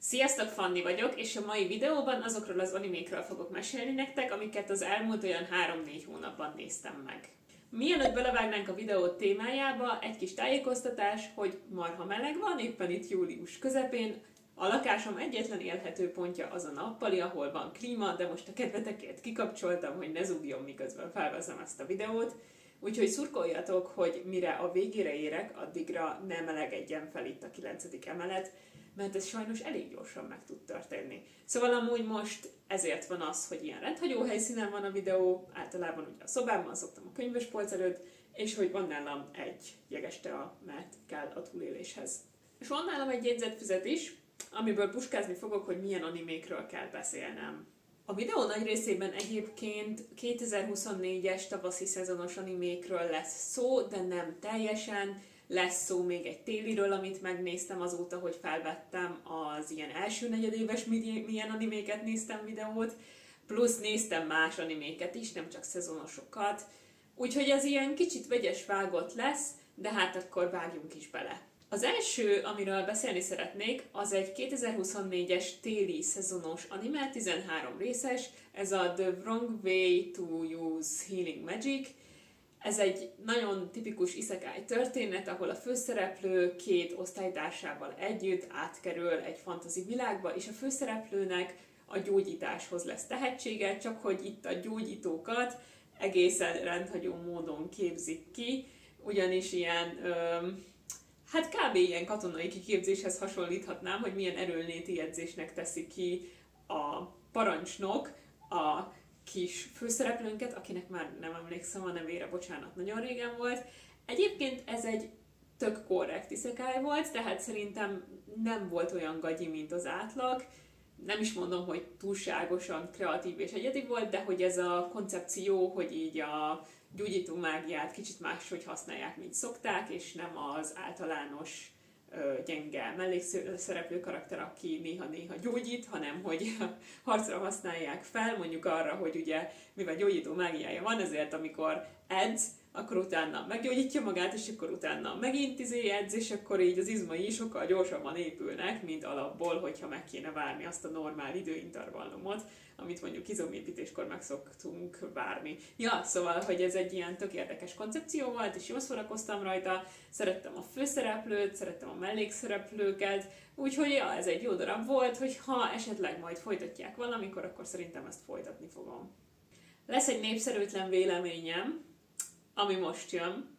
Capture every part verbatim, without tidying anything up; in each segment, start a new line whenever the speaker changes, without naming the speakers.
Sziasztok, Fanni vagyok, és a mai videóban azokról az animékről fogok mesélni nektek, amiket az elmúlt olyan három-négy hónapban néztem meg. Mielőtt belevágnánk a videó témájába, egy kis tájékoztatás, hogy marha meleg van, éppen itt július közepén. A lakásom egyetlen élhető pontja az a nappali, ahol van klíma, de most a kedvetekért kikapcsoltam, hogy ne zúgjon, miközben felveszem ezt a videót. Úgyhogy szurkoljatok, hogy mire a végére érek, addigra ne melegedjen fel itt a kilencedik emelet, mert ez sajnos elég gyorsan meg tud történni. Szóval amúgy most ezért van az, hogy ilyen rendhagyó helyszínen van a videó, általában ugye a szobámban szoktam a könyvespolc előtt, és hogy van nálam egy jegestea, mert kell a túléléshez. És van nálam egy jegyzetfüzet is, amiből puskázni fogok, hogy milyen animékről kell beszélnem. A videó nagy részében egyébként kétezer-huszonnégyes tavaszi szezonos animékről lesz szó, de nem teljesen. Lesz szó még egy téliről, amit megnéztem azóta, hogy felvettem az ilyen első negyedéves milyen animéket néztem videót, plusz néztem más animéket is, nem csak szezonosokat. Úgyhogy ez ilyen kicsit vegyes vágott lesz, de hát akkor vágjunk is bele. Az első, amiről beszélni szeretnék, az egy kétezer-huszonnégyes téli szezonos anime, tizenhárom részes, ez a The Wrong Way to Use Healing Magic. Ez egy nagyon tipikus isekai történet, ahol a főszereplő két osztálytársával együtt átkerül egy fantasy világba, és a főszereplőnek a gyógyításhoz lesz tehetsége, csak hogy itt a gyógyítókat egészen rendhagyó módon képzik ki, ugyanis ilyen, öm, hát kb. Ilyen katonai kiképzéshez hasonlíthatnám, hogy milyen erőlléti edzésnek teszi ki a parancsnok a kis főszereplőnket, akinek már nem emlékszem a nevére, bocsánat, nagyon régen volt. Egyébként ez egy tök korrekt isekai volt, tehát szerintem nem volt olyan gagyi, mint az átlag. Nem is mondom, hogy túlságosan kreatív és egyedi volt, de hogy ez a koncepció, hogy így a gyógyító mágiát kicsit máshogy használják, mint szokták, és nem az általános gyenge mellékszereplő karakter, aki néha-néha gyógyít, hanem hogy harcra használják fel, mondjuk arra, hogy ugye mivel gyógyító mágiája van, ezért amikor edz, akkor utána meggyógyítja magát, és akkor utána megint izé edz, és akkor így az izmai sokkal gyorsabban épülnek, mint alapból, hogyha meg kéne várni azt a normál időintervallumot, amit mondjuk izomépítéskor meg szoktunk várni. Ja, szóval, hogy ez egy ilyen tök érdekes koncepció volt, és jól szórakoztam rajta, szerettem a főszereplőt, szerettem a mellékszereplőket, úgyhogy ja, ez egy jó darab volt, hogy ha esetleg majd folytatják valamikor, akkor szerintem ezt folytatni fogom. Lesz egy népszerűtlen véleményem, ami most jön.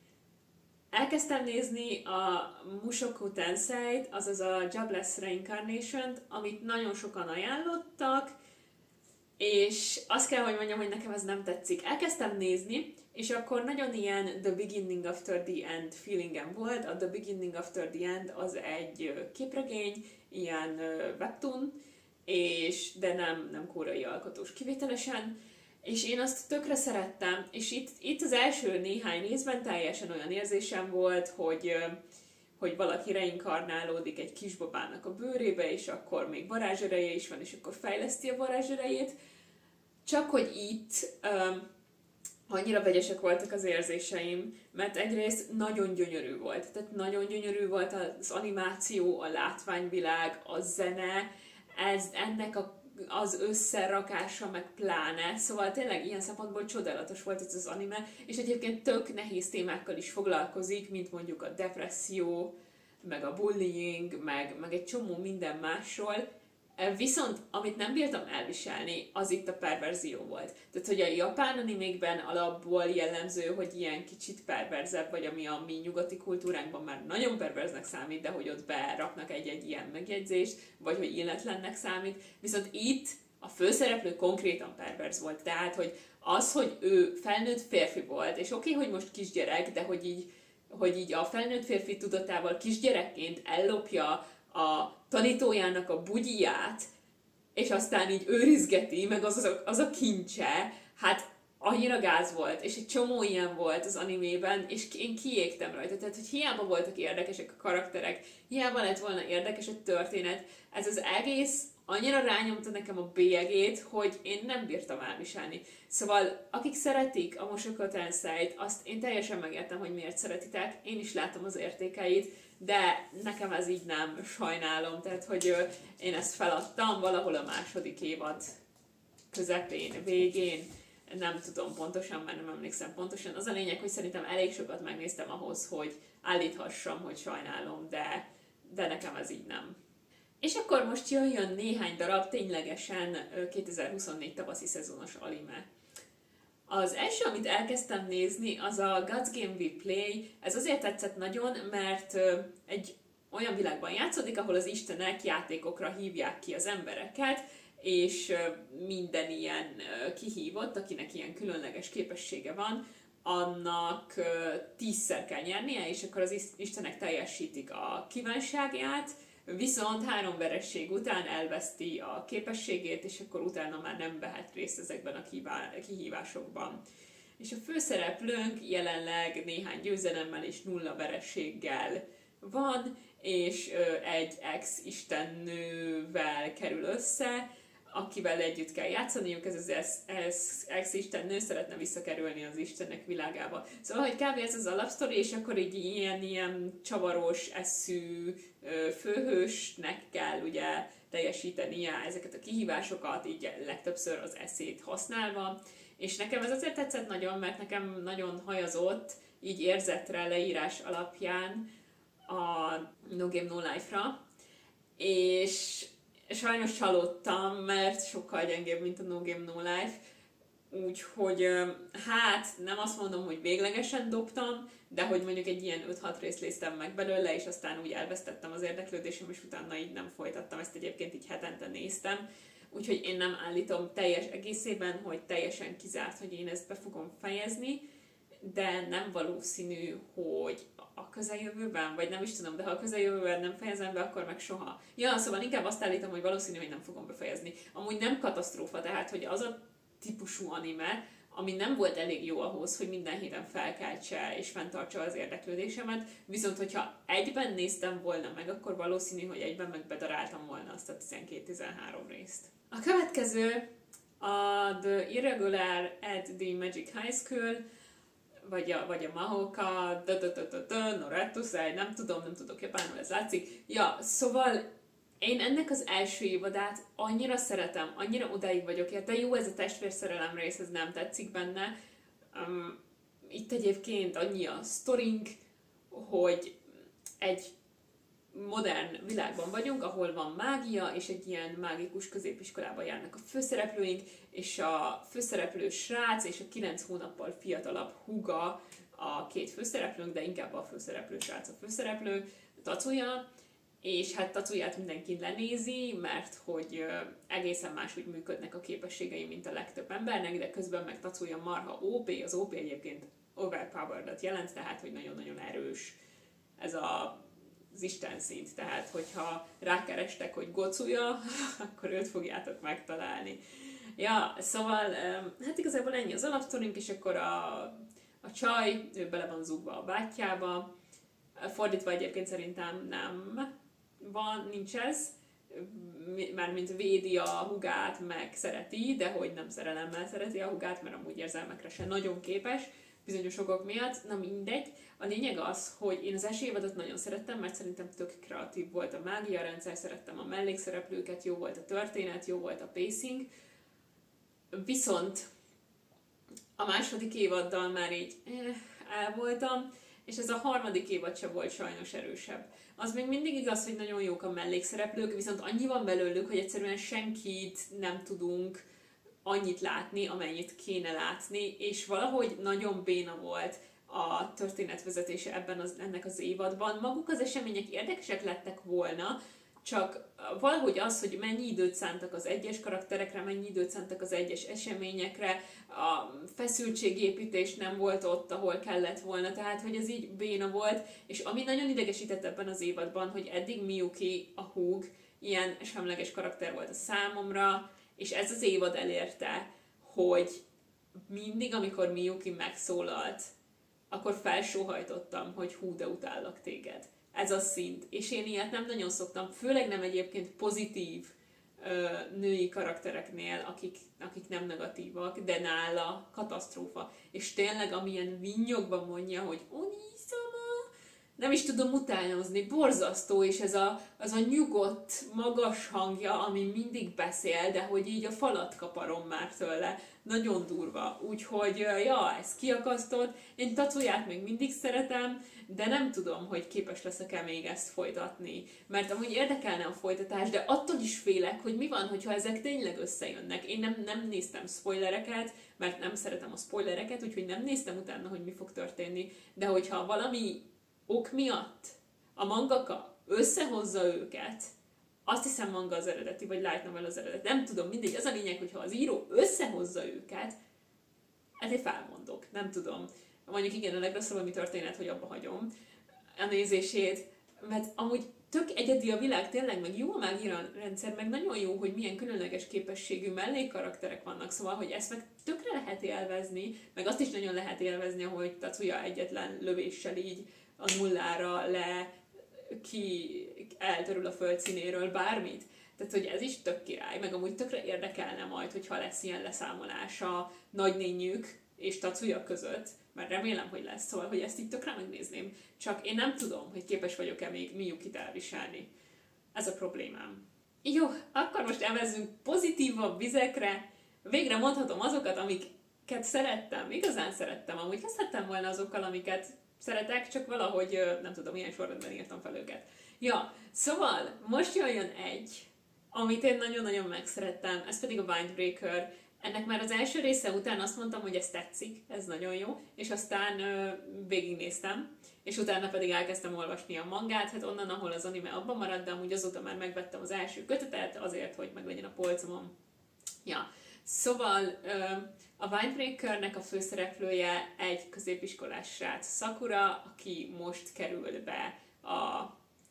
Elkezdtem nézni a Mushoku Tensei-t, azaz a Jobless Reincarnation-t, amit nagyon sokan ajánlottak, és azt kell, hogy mondjam, hogy nekem ez nem tetszik. Elkezdtem nézni, és akkor nagyon ilyen The Beginning After the End feelingem volt. A The Beginning After the End az egy képregény, ilyen webtoon, és, de nem, nem koreai alkotós kivételesen, és én azt tökre szerettem, és itt, itt az első néhány részben teljesen olyan érzésem volt, hogy, hogy valaki reinkarnálódik egy kisbabának a bőrébe, és akkor még varázsereje is van, és akkor fejleszti a varázserejét. Csak hogy itt um, annyira vegyesek voltak az érzéseim, mert egyrészt nagyon gyönyörű volt. Tehát nagyon gyönyörű volt az animáció, a látványvilág, a zene, ez, ennek a az összerakása, meg pláne, szóval tényleg ilyen szempontból csodálatos volt ez az anime, és egyébként tök nehéz témákkal is foglalkozik, mint mondjuk a depresszió, meg a bullying, meg, meg egy csomó minden másról. Viszont, amit nem bírtam elviselni, az itt a perverzió volt. Tehát, hogy a japán animékben alapból jellemző, hogy ilyen kicsit perverzebb, vagy ami a mi nyugati kultúránkban már nagyon perverznek számít, de hogy ott beraknak egy-egy ilyen megjegyzést, vagy hogy illetlennek számít. Viszont itt a főszereplő konkrétan perverz volt. Tehát, hogy az, hogy ő felnőtt férfi volt, és oké, okay, hogy most kisgyerek, de hogy így, hogy így a felnőtt férfi tudatával kisgyerekként ellopja a tanítójának a bugyiját, és aztán így őrizgeti, meg az, az, a, az a kincse, hát annyira gáz volt, és egy csomó ilyen volt az animében, és én kiégtem rajta. Tehát, hogy hiába voltak érdekesek a karakterek, hiába lett volna érdekes a történet, ez az egész annyira rányomta nekem a bélyegét, hogy én nem bírtam elviselni. Szóval, akik szeretik a Mushoku Tenseit, azt én teljesen megértem, hogy miért szeretitek, én is látom az értékeit, de nekem ez így nem, sajnálom, tehát, hogy én ezt feladtam valahol a második évad közepén, végén, nem tudom pontosan, mert nem emlékszem pontosan. Az a lényeg, hogy szerintem elég sokat megnéztem ahhoz, hogy állíthassam, hogy sajnálom, de, de nekem ez így nem. És akkor most jöjjön néhány darab ténylegesen kétezer-huszonnégy tavaszi szezonos anime. Az első, amit elkezdtem nézni, az a God's Game We Play. Ez azért tetszett nagyon, mert egy olyan világban játszódik, ahol az istenek játékokra hívják ki az embereket, és minden ilyen kihívott, akinek ilyen különleges képessége van, annak tízszer kell nyernie, és akkor az istenek teljesítik a kívánságát, viszont három veresség után elveszti a képességét, és akkor utána már nem vehet részt ezekben a kihívásokban. És a főszereplőnk jelenleg néhány győzelemmel és nulla vereséggel van, és egy ex-istennővel kerül össze, akivel együtt kell játszaniuk, ez az ex-istennő szeretne visszakerülni az istenek világába. Szóval, hogy kb. Ez az alapsztori, és akkor így ilyen, ilyen csavaros, eszű főhősnek kell ugye teljesítenie ezeket a kihívásokat, így legtöbbször az eszét használva. És nekem ez azért tetszett nagyon, mert nekem nagyon hajazott, így érzetre, leírás alapján a No Game No Life-ra, és sajnos csalódtam, mert sokkal gyengébb, mint a No Game No Life, úgyhogy hát nem azt mondom, hogy véglegesen dobtam, de hogy mondjuk egy ilyen öt-hat részt néztem meg belőle, és aztán úgy elvesztettem az érdeklődésem, és utána így nem folytattam, ezt egyébként így hetente néztem, úgyhogy én nem állítom teljes egészében, hogy teljesen kizárt, hogy én ezt be fogom fejezni, de nem valószínű, hogy a közeljövőben, vagy nem is tudom, de ha a közeljövőben nem fejezem be, akkor meg soha. Ja, szóval inkább azt állítom, hogy valószínű, hogy nem fogom befejezni. Amúgy nem katasztrófa, tehát, hogy az a típusú anime, ami nem volt elég jó ahhoz, hogy minden héten felkeltse és fenntartsa az érdeklődésemet, viszont hogyha egyben néztem volna meg, akkor valószínű, hogy egyben meg bedaráltam volna azt a tizenkét-tizenhárom részt. A következő a The Irregular at the Magic High School, vagy a, vagy a Mahoka, Norettusai, nem tudom, nem tudok japánul, ez látszik. Ja, szóval én ennek az első évadát annyira szeretem, annyira odáig vagyok érte, jó, ez a testvérszerelem rész, ez nem tetszik benne. Um, itt egyébként annyi a sztorink, hogy egy modern világban vagyunk, ahol van mágia, és egy ilyen mágikus középiskolában járnak a főszereplőink, és a főszereplő srác és a kilenc hónappal fiatalabb húga a két főszereplőnk, de inkább a főszereplő srác a főszereplő, Tatsuya, és hát Tatsuyát mindenki lenézi, mert hogy egészen máshogy működnek a képességei, mint a legtöbb embernek, de közben meg Tatsuya marha ó pé, az ó pé egyébként overpowered-et jelent, tehát hogy nagyon-nagyon erős ez a az Isten szint, tehát hogyha rákerestek, hogy Gocuja, akkor őt fogjátok megtalálni. Ja, szóval, hát igazából ennyi az alapsztorink, és akkor a, a csaj, ő bele van zúgva a bátyjába, fordítva egyébként szerintem nem van, nincs ez, mármint védi a hugát, meg szereti, de hogy nem szerelemmel szereti a hugát, mert amúgy érzelmekre se nagyon képes, bizonyos okok miatt, na mindegy. A lényeg az, hogy én az első évadot nagyon szerettem, mert szerintem tök kreatív volt a mágia rendszer, szerettem a mellékszereplőket, jó volt a történet, jó volt a pacing. Viszont a második évaddal már így eh, el voltam, és ez a harmadik évad sem volt sajnos erősebb. Az még mindig igaz, hogy nagyon jók a mellékszereplők, viszont annyi van belőlük, hogy egyszerűen senkit nem tudunk annyit látni, amennyit kéne látni, és valahogy nagyon béna volt a történetvezetése ebben az, ennek az évadban. Maguk az események érdekesek lettek volna, csak valahogy az, hogy mennyi időt szántak az egyes karakterekre, mennyi időt szántak az egyes eseményekre, a feszültségépítés nem volt ott, ahol kellett volna, tehát hogy ez így béna volt, és ami nagyon idegesített ebben az évadban, hogy eddig Miyuki, a húg, ilyen semleges karakter volt a számomra, és ez az évad elérte, hogy mindig, amikor Miyuki megszólalt, akkor felsóhajtottam, hogy hú, de utállak téged. Ez a szint. És én ilyet nem nagyon szoktam, főleg nem egyébként pozitív ö, női karaktereknél, akik, akik nem negatívak, de nála katasztrófa. És tényleg, amilyen vinnyogban mondja, hogy Oni-sama, nem is tudom utánozni, borzasztó, és ez a, az a nyugodt, magas hangja, ami mindig beszél, de hogy így a falat kaparom már tőle. Nagyon durva. Úgyhogy, ja, ez kiakasztott. Én Tatsuyát még mindig szeretem, de nem tudom, hogy képes leszek-e még ezt folytatni. Mert amúgy érdekelne a folytatás, de attól is félek, hogy mi van, hogyha ezek tényleg összejönnek. Én nem, nem néztem spoilereket, mert nem szeretem a spoilereket, úgyhogy nem néztem utána, hogy mi fog történni. De hogyha valami ok miatt a mangaka összehozza őket, azt hiszem manga az eredeti, vagy light novel az eredeti, nem tudom, mindegy, az a lényeg, hogyha az író összehozza őket, ezért felmondok, nem tudom. Mondjuk igen, a legrosszabb, ami történet, hogy abba hagyom a nézését, mert amúgy tök egyedi a világ, tényleg, meg jó a mágia rendszer, meg nagyon jó, hogy milyen különleges képességű mellékkarakterek vannak, szóval, hogy ezt meg tökre lehet élvezni, meg azt is nagyon lehet élvezni, ahogy Tatsuya egyetlen lövéssel így a nullára le ki eltörül a földszínéről bármit. Tehát, hogy ez is tök király, meg amúgy tökre érdekelne majd, hogyha lesz ilyen leszámolás a nagynényük és Tatsuya között, mert remélem, hogy lesz, szóval, hogy ezt így tökre megnézném. Csak én nem tudom, hogy képes vagyok-e még Miyukit elviselni. Ez a problémám. Jó, akkor most elvezzünk pozitívabb vizekre. Végre mondhatom azokat, amiket szerettem, igazán szerettem. Amúgy kezdhettem volna azokkal, amiket szeretek, csak valahogy nem tudom, milyen sorrendben írtam fel őket. Ja, szóval most jöjjön egy, amit én nagyon-nagyon megszerettem, ez pedig a Windbreaker. Ennek már az első része után azt mondtam, hogy ez tetszik, ez nagyon jó, és aztán ö, végignéztem, és utána pedig elkezdtem olvasni a mangát, hát onnan, ahol az anime abban maradt, de amúgy azóta már megvettem az első kötetet, azért, hogy meglegyen a polcomon. Ja, szóval ö, a Windbreakernek a főszereplője egy középiskolás srác, Sakura, aki most kerül be a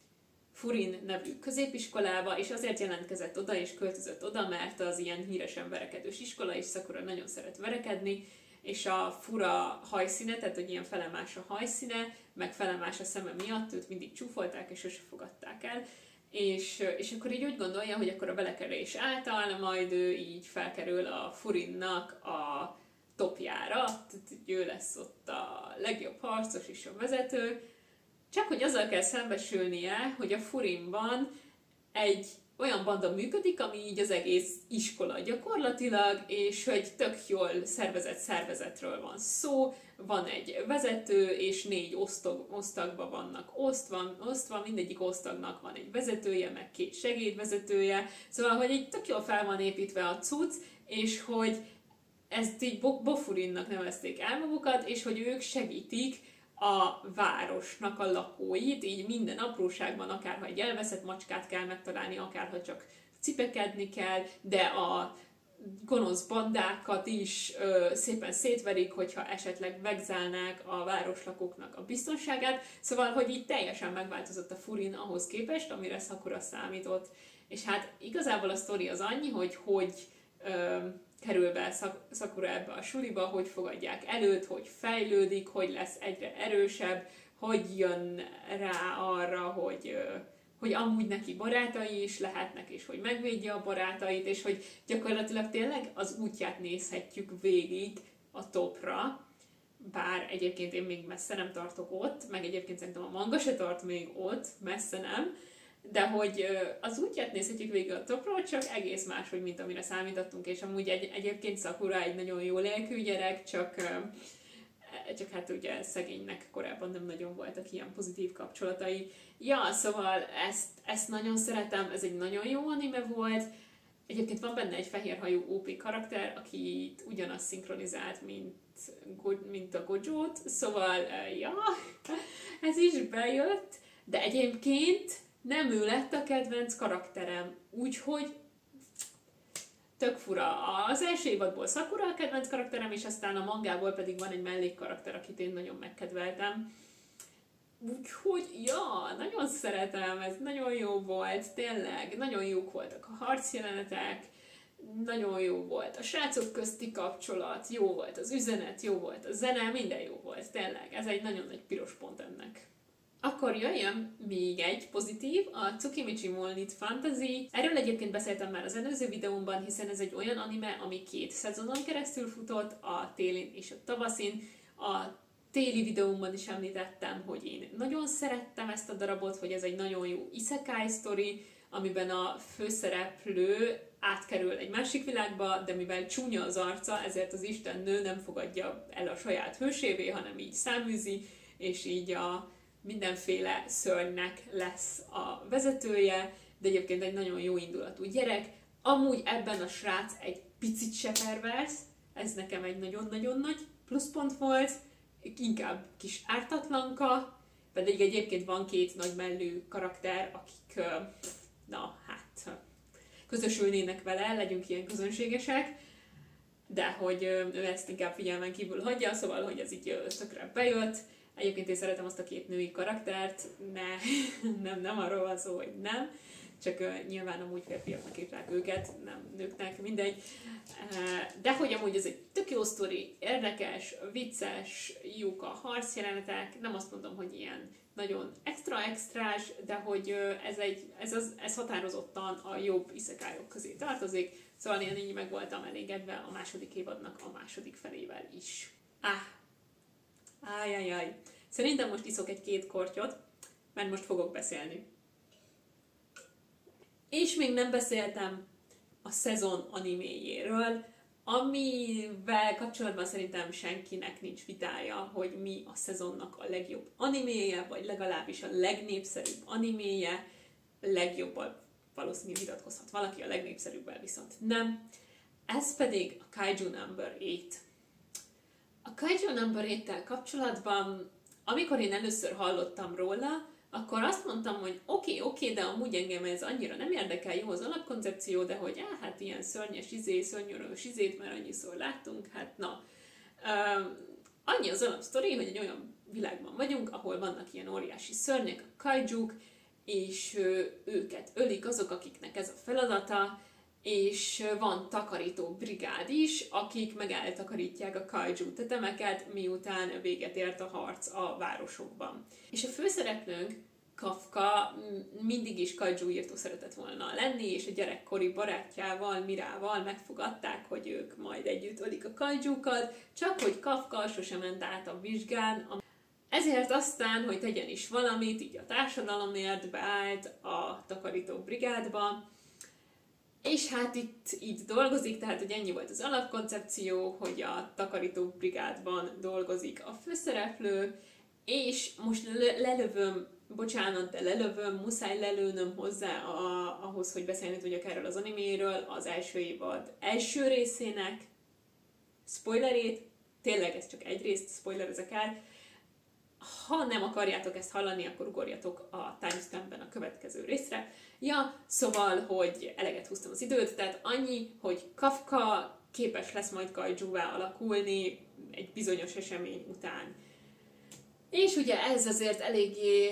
Furin nevű középiskolába, és azért jelentkezett oda, és költözött oda, mert az ilyen híresen verekedős iskola, és Sakura nagyon szeret verekedni, és a fura hajszíne, tehát hogy ilyen felemás a hajszíne, meg felemás a szeme miatt őt mindig csúfolták, és sose fogadták el, és, és akkor így úgy gondolja, hogy akkor a belekerülés által majd ő így felkerül a Furinnak a topjára, tehát ő lesz ott a legjobb harcos és a vezető, csak hogy azzal kell szembesülnie, hogy a Furinban egy olyan banda működik, ami így az egész iskola gyakorlatilag, és hogy tök jól szervezett szervezetről van szó, van egy vezető, és négy osztag, osztagba vannak osztva, osztva, mindegyik osztagnak van egy vezetője, meg két segédvezetője, szóval, hogy így tök jól fel van építve a cucc, és hogy ezt így Bofurinnak nevezték el magukat, és hogy ők segítik a városnak a lakóit, így minden apróságban, akárha egy elveszett macskát kell megtalálni, akárha csak cipekedni kell, de a gonosz bandákat is ö, szépen szétverik, hogyha esetleg vegzálnák a városlakóknak a biztonságát. Szóval, hogy így teljesen megváltozott a Furin ahhoz képest, amire Sakura számított. És hát igazából a sztori az annyi, hogy hogy ö, kerül be Sakura ebbe a suliba, hogy fogadják előtt, hogy fejlődik, hogy lesz egyre erősebb, hogy jön rá arra, hogy, hogy amúgy neki barátai is lehetnek, és hogy megvédje a barátait, és hogy gyakorlatilag tényleg az útját nézhetjük végig a topra, bár egyébként én még messze nem tartok ott, meg egyébként szerintem a manga se tart még ott, messze nem, de hogy az útját nézhetjük végig a topról, csak egész máshogy, mint amire számítottunk, és amúgy egy, egyébként Sakura egy nagyon jó lelkű gyerek, csak, csak hát ugye szegénynek korábban nem nagyon voltak ilyen pozitív kapcsolatai. Ja, szóval ezt, ezt nagyon szeretem, ez egy nagyon jó anime volt. Egyébként van benne egy fehérhajú ó pé karakter, aki ugyanazt szinkronizált, mint, mint a Gojo-t, szóval ja, ez is bejött, de egyébként nem ő lett a kedvenc karakterem, úgyhogy tök fura. Az első évadból Sakura a kedvenc karakterem, és aztán a mangából pedig van egy mellékkarakter, akit én nagyon megkedveltem. Úgyhogy, ja, nagyon szeretem, ez nagyon jó volt, tényleg, nagyon jók voltak a harcjelenetek, nagyon jó volt a srácok közti kapcsolat, jó volt az üzenet, jó volt a zene, minden jó volt, tényleg. Ez egy nagyon nagy piros pont ennek. Akkor jöjjön még egy pozitív, a Tsukimichi Molnit Fantasy. Erről egyébként beszéltem már az előző videómban, hiszen ez egy olyan anime, ami két szezonon keresztül futott, a télin és a tavaszin. A téli videómban is említettem, hogy én nagyon szerettem ezt a darabot, hogy ez egy nagyon jó isekai sztori, amiben a főszereplő átkerül egy másik világba, de mivel csúnya az arca, ezért az istennő nem fogadja el a saját hősévé, hanem így száműzi, és így a mindenféle szörnynek lesz a vezetője, de egyébként egy nagyon jó indulatú gyerek. Amúgy ebben a srác egy picit se pervers, ez nekem egy nagyon-nagyon nagy pluszpont volt, inkább kis ártatlanka, pedig egyébként van két nagy mellű karakter, akik, na hát, közösülnének vele, legyünk ilyen közönségesek, de hogy ő ezt inkább figyelmen kívül hagyja, szóval, hogy ez így tökre bejött. Egyébként én szeretem azt a két női karaktert, ne, nem, nem arról van szó, hogy nem, csak uh, nyilván amúgy férfiaknak írták őket, nem nőknek, mindegy. Uh, de hogy amúgy ez egy tök jó sztori, érdekes, vicces, jók a harcjelenetek, nem azt mondom, hogy ilyen nagyon extra-extrás, de hogy uh, ez, egy, ez, az, ez határozottan a jobb isekályok közé tartozik, szóval én így meg voltam elégedve a második évadnak a második felével is. Ah, Ájjajjaj. Szerintem most iszok egy-két kortyot, mert most fogok beszélni. És még nem beszéltem a szezon animéjéről, amivel kapcsolatban szerintem senkinek nincs vitája, hogy mi a szezonnak a legjobb animéje, vagy legalábbis a legnépszerűbb animéje. Legjobbal valószínűleg vitatkozhat valaki, a legnépszerűbbel viszont nem. Ez pedig a Kaiju Number nyolc. A Kaiju Number nyolccal kapcsolatban, amikor én először hallottam róla, akkor azt mondtam, hogy oké, okay, oké, okay, de amúgy engem ez annyira nem érdekel, jó az alapkoncepció, de hogy áh, hát ilyen szörnyes izé, szörnyörös izét már annyiszor láttunk, hát na. Uh, annyi az alapsztori, hogy egy olyan világban vagyunk, ahol vannak ilyen óriási szörnyek, a kaijuk, és uh, őket ölik azok, akiknek ez a feladata, és van takarító brigád is, akik meg eltakarítják a kaiju tetemeket, miután véget ért a harc a városokban. És a főszereplőnk, Kafka, mindig is kaiju írtó szeretett volna lenni, és a gyerekkori barátjával, Mirával megfogadták, hogy ők majd együtt ölik a kaijukat, csak hogy Kafka sosem ment át a vizsgán. Ezért aztán, hogy tegyen is valamit, így a társadalomért beállt a takarító brigádba, és hát itt így dolgozik, tehát hogy ennyi volt az alapkoncepció, hogy a takarító brigádban dolgozik a főszereplő, és most lelövöm, bocsánat, de lelövöm, muszáj lelőnöm hozzá a, ahhoz, hogy beszélni tudjak erről az animéről, az első évad első részének spoilerét, tényleg ez csak egy részt spoilerezek el. Ha nem akarjátok ezt hallani, akkor ugorjatok a timestampben a következő részre. Ja, szóval, hogy eleget húztam az időt, tehát annyi, hogy Kafka képes lesz majd kaijuvá alakulni egy bizonyos esemény után. És ugye ez azért eléggé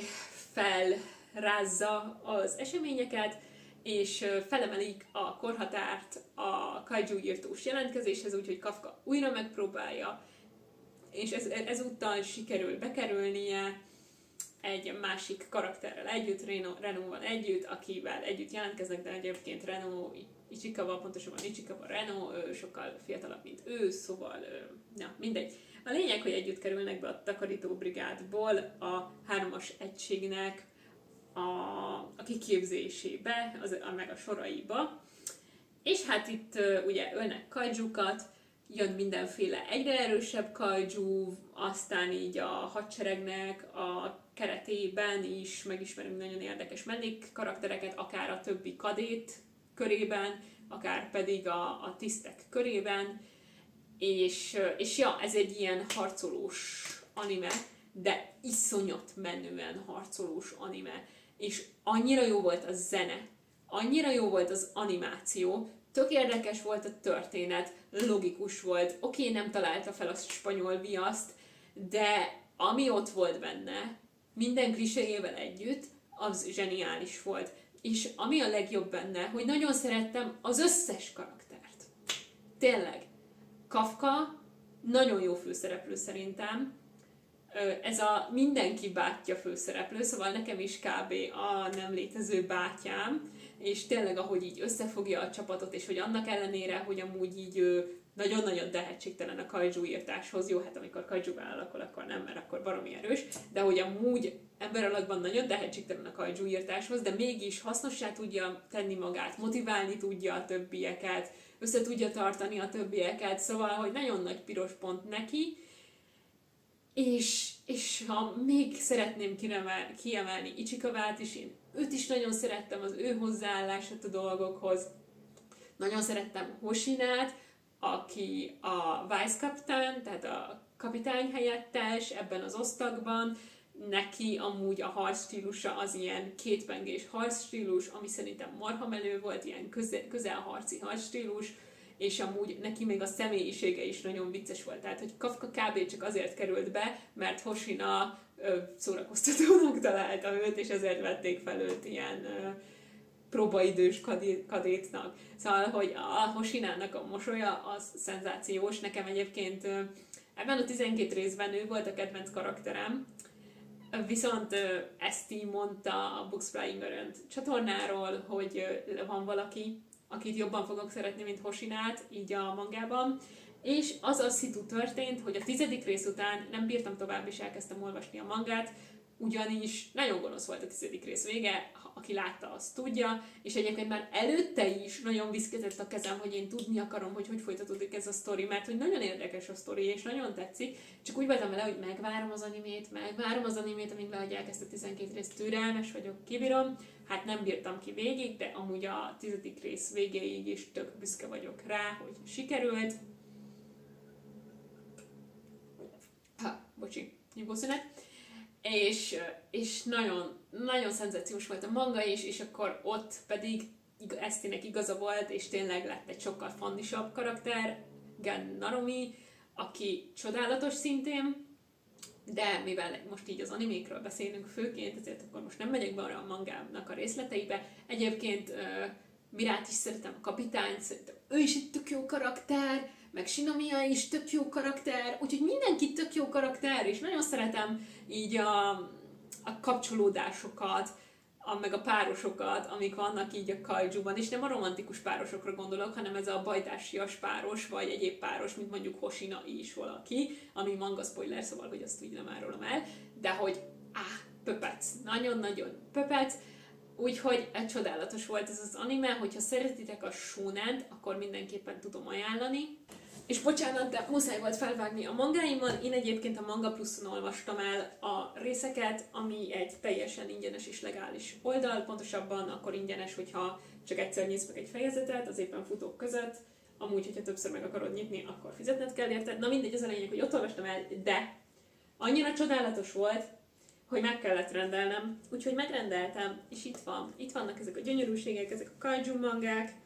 felrázza az eseményeket, és felemelik a korhatárt a kaiju írtós jelentkezéshez, úgyhogy Kafka újra megpróbálja, és ez, ezúttal sikerül bekerülnie egy másik karakterrel együtt, Reno, Renóval együtt, akivel együtt jelentkeznek, de egyébként Reno Ichikawa, pontosabban Ichikawa Reno, sokkal fiatalabb, mint ő, szóval, na, mindegy. A lényeg, hogy együtt kerülnek be a takarító brigádból a hármas egységnek a, a kiképzésébe, az, a, meg a soraiba. És hát itt ugye ölnek kaijukat, jön mindenféle egyre erősebb kaiju, aztán így a hadseregnek a keretében is megismerünk nagyon érdekes mellékkaraktereket, akár a többi kadét körében, akár pedig a, a tisztek körében, és, és ja, ez egy ilyen harcolós anime, de iszonyat menően harcolós anime, és annyira jó volt a zene, annyira jó volt az animáció, tök érdekes volt a történet, logikus volt, oké, okay, nem találta fel a spanyol viaszt, de ami ott volt benne, minden kliséjével együtt, az zseniális volt. és ami a legjobb benne, hogy nagyon szerettem az összes karaktert. Tényleg. Kafka nagyon jó főszereplő szerintem. Ez a mindenki bátyja főszereplő, szóval nekem is kb. A nem létező bátyám, és tényleg ahogy így összefogja a csapatot, és hogy annak ellenére, hogy amúgy így ő nagyon-nagyon tehetségtelen a kaiju írtáshoz, jó, hát amikor kaiju alakul, akkor nem, mert akkor baromi erős, de hogy amúgy ember alakban nagyon tehetségtelen a kaiju írtáshoz, de mégis hasznossá tudja tenni magát, motiválni tudja a többieket, össze tudja tartani a többieket, szóval, hogy nagyon nagy piros pont neki, és, és ha még szeretném kiemelni, kiemelni Ichikawát is, én őt is nagyon szerettem, az ő hozzáállását a dolgokhoz. Nagyon szerettem Hoshinát, aki a vice captain, tehát a kapitány helyettes ebben az osztagban. Neki amúgy a harcstílusa az ilyen kétpengés harcstílus, ami szerintem marha menő volt, ilyen közel, közelharci harcstílus, és amúgy neki még a személyisége is nagyon vicces volt. Tehát, hogy Kafka kb. Csak azért került be, mert Hoshina ö, szórakoztatónak találta őt, és ezért vették fel őt ilyen ö, próbaidős kadé, kadétnak. Szóval, hogy a Hoshinának a mosolya az szenzációs. Nekem egyébként ö, ebben a tizenkét részben ő volt a kedvenc karakterem, viszont ö, Eszti mondta a Books Flying Around csatornáról, hogy ö, van valaki, akit jobban fogok szeretni, mint Hoshinát, így a mangában. És az a szitu történt, hogy a tizedik rész után nem bírtam tovább, és elkezdtem olvasni a mangát, ugyanis nagyon gonosz volt a tizedik rész vége, aki látta, azt tudja, és egyébként már előtte is nagyon viszketett a kezem, hogy én tudni akarom, hogy hogy folytatódik ez a sztori, mert hogy nagyon érdekes a sztori, és nagyon tetszik, csak úgy voltam vele, hogy megvárom az animét, megvárom az animét, amíg leadják ezt a tizenkét részt, türelmes vagyok, kibírom, hát nem bírtam ki végig, de amúgy a tizedik rész végéig is tök büszke vagyok rá, hogy sikerült. Ha, bocsi, nyugodszünet. És, és nagyon, nagyon szenzációs volt a manga is, és akkor ott pedig Esztinek igaza volt, és tényleg lett egy sokkal fannisabb karakter, Gen Naromi, aki csodálatos szintén, de mivel most így az animékről beszélünk főként, ezért akkor most nem megyek be arra a mangának a részleteibe. Egyébként uh, Mirát is szeretem, a kapitányt, szerintem ő is egy tök jó karakter, meg Shinomiya is tök jó karakter, úgyhogy mindenki tök jó karakter, és nagyon szeretem így a, a kapcsolódásokat, a, meg a párosokat, amik vannak így a kaijuban, és nem a romantikus párosokra gondolok, hanem ez a bajtársias páros, vagy egyéb páros, mint mondjuk Hoshina is valaki, ami manga spoiler, szóval, hogy azt úgy nem árulom el, de hogy áh, pöpec, nagyon-nagyon pöpec, úgyhogy csodálatos volt ez az anime, hogyha szeretitek a shonent, akkor mindenképpen tudom ajánlani. És bocsánat, de muszáj volt felvágni a mangáimon. Én egyébként a Manga Pluszon olvastam el a részeket, ami egy teljesen ingyenes és legális oldal. Pontosabban akkor ingyenes, hogyha csak egyszer nyitsz meg egy fejezetet az éppen futók között. Amúgy, hogyha többször meg akarod nyitni, akkor fizetned kell érte. Na mindegy, az a lényeg, hogy ott olvastam el, de annyira csodálatos volt, hogy meg kellett rendelnem. Úgyhogy megrendeltem, és itt van. Itt vannak ezek a gyönyörűségek, ezek a kaiju mangák.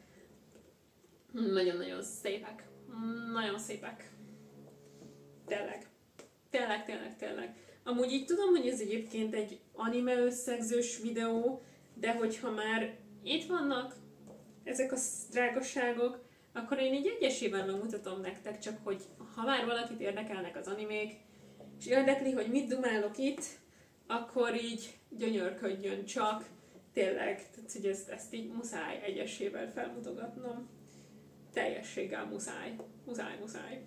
Nagyon-nagyon szépek. Nagyon szépek. Tényleg. Tényleg, tényleg, tényleg. Amúgy így tudom, hogy ez egyébként egy anime összegzős videó, de hogyha már itt vannak ezek a drágaságok, akkor én így egyesében megmutatom nektek, csak hogy ha már valakit érdekelnek az animék, és érdekli, hogy mit dumálok itt, akkor így gyönyörködjön csak. Tényleg, tehát, hogy ezt, ezt így muszáj egyesével felmutogatnom. Teljességgel muszáj. Muszáj, muszáj.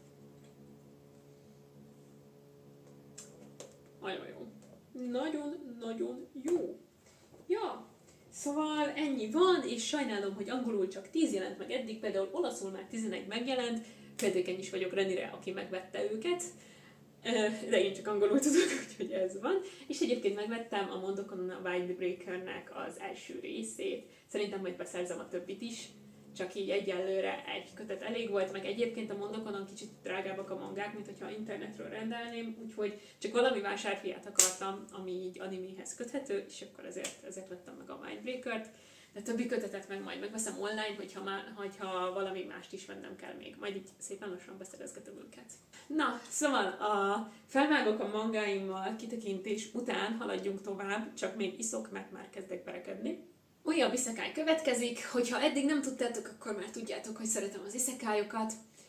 Nagyon jó. Nagyon-nagyon jó. Ja, szóval ennyi van, és sajnálom, hogy angolul csak tíz jelent meg eddig, például olaszul már tizenegy megjelent, féltékeny is vagyok Renire, aki megvette őket, de én csak angolul tudok, úgyhogy ez van. És egyébként megvettem a Mondokonon a Windbreakernek az első részét, szerintem majd beszerzem a többit is, csak így egyelőre egy kötet elég volt, meg egyébként a Mondokonon kicsit drágábbak a mangák, mint hogyha internetről rendelném, úgyhogy csak valami vásárfiát akartam, ami így animéhez köthető, és akkor ezért, ezért vettem meg a Windbreakert, de többi kötetet meg majd megveszem online, hogyha, már, hogyha valami mást is vennem kell még, majd így szépen lassan beszerezgetem őket. Na, szóval a felvágok a mangáimmal kitekintés után haladjunk tovább, csak még iszok, mert már kezdek berekedni. Újabb isekai következik, hogyha eddig nem tudtátok, akkor már tudjátok, hogy szeretem az isekaiyokat.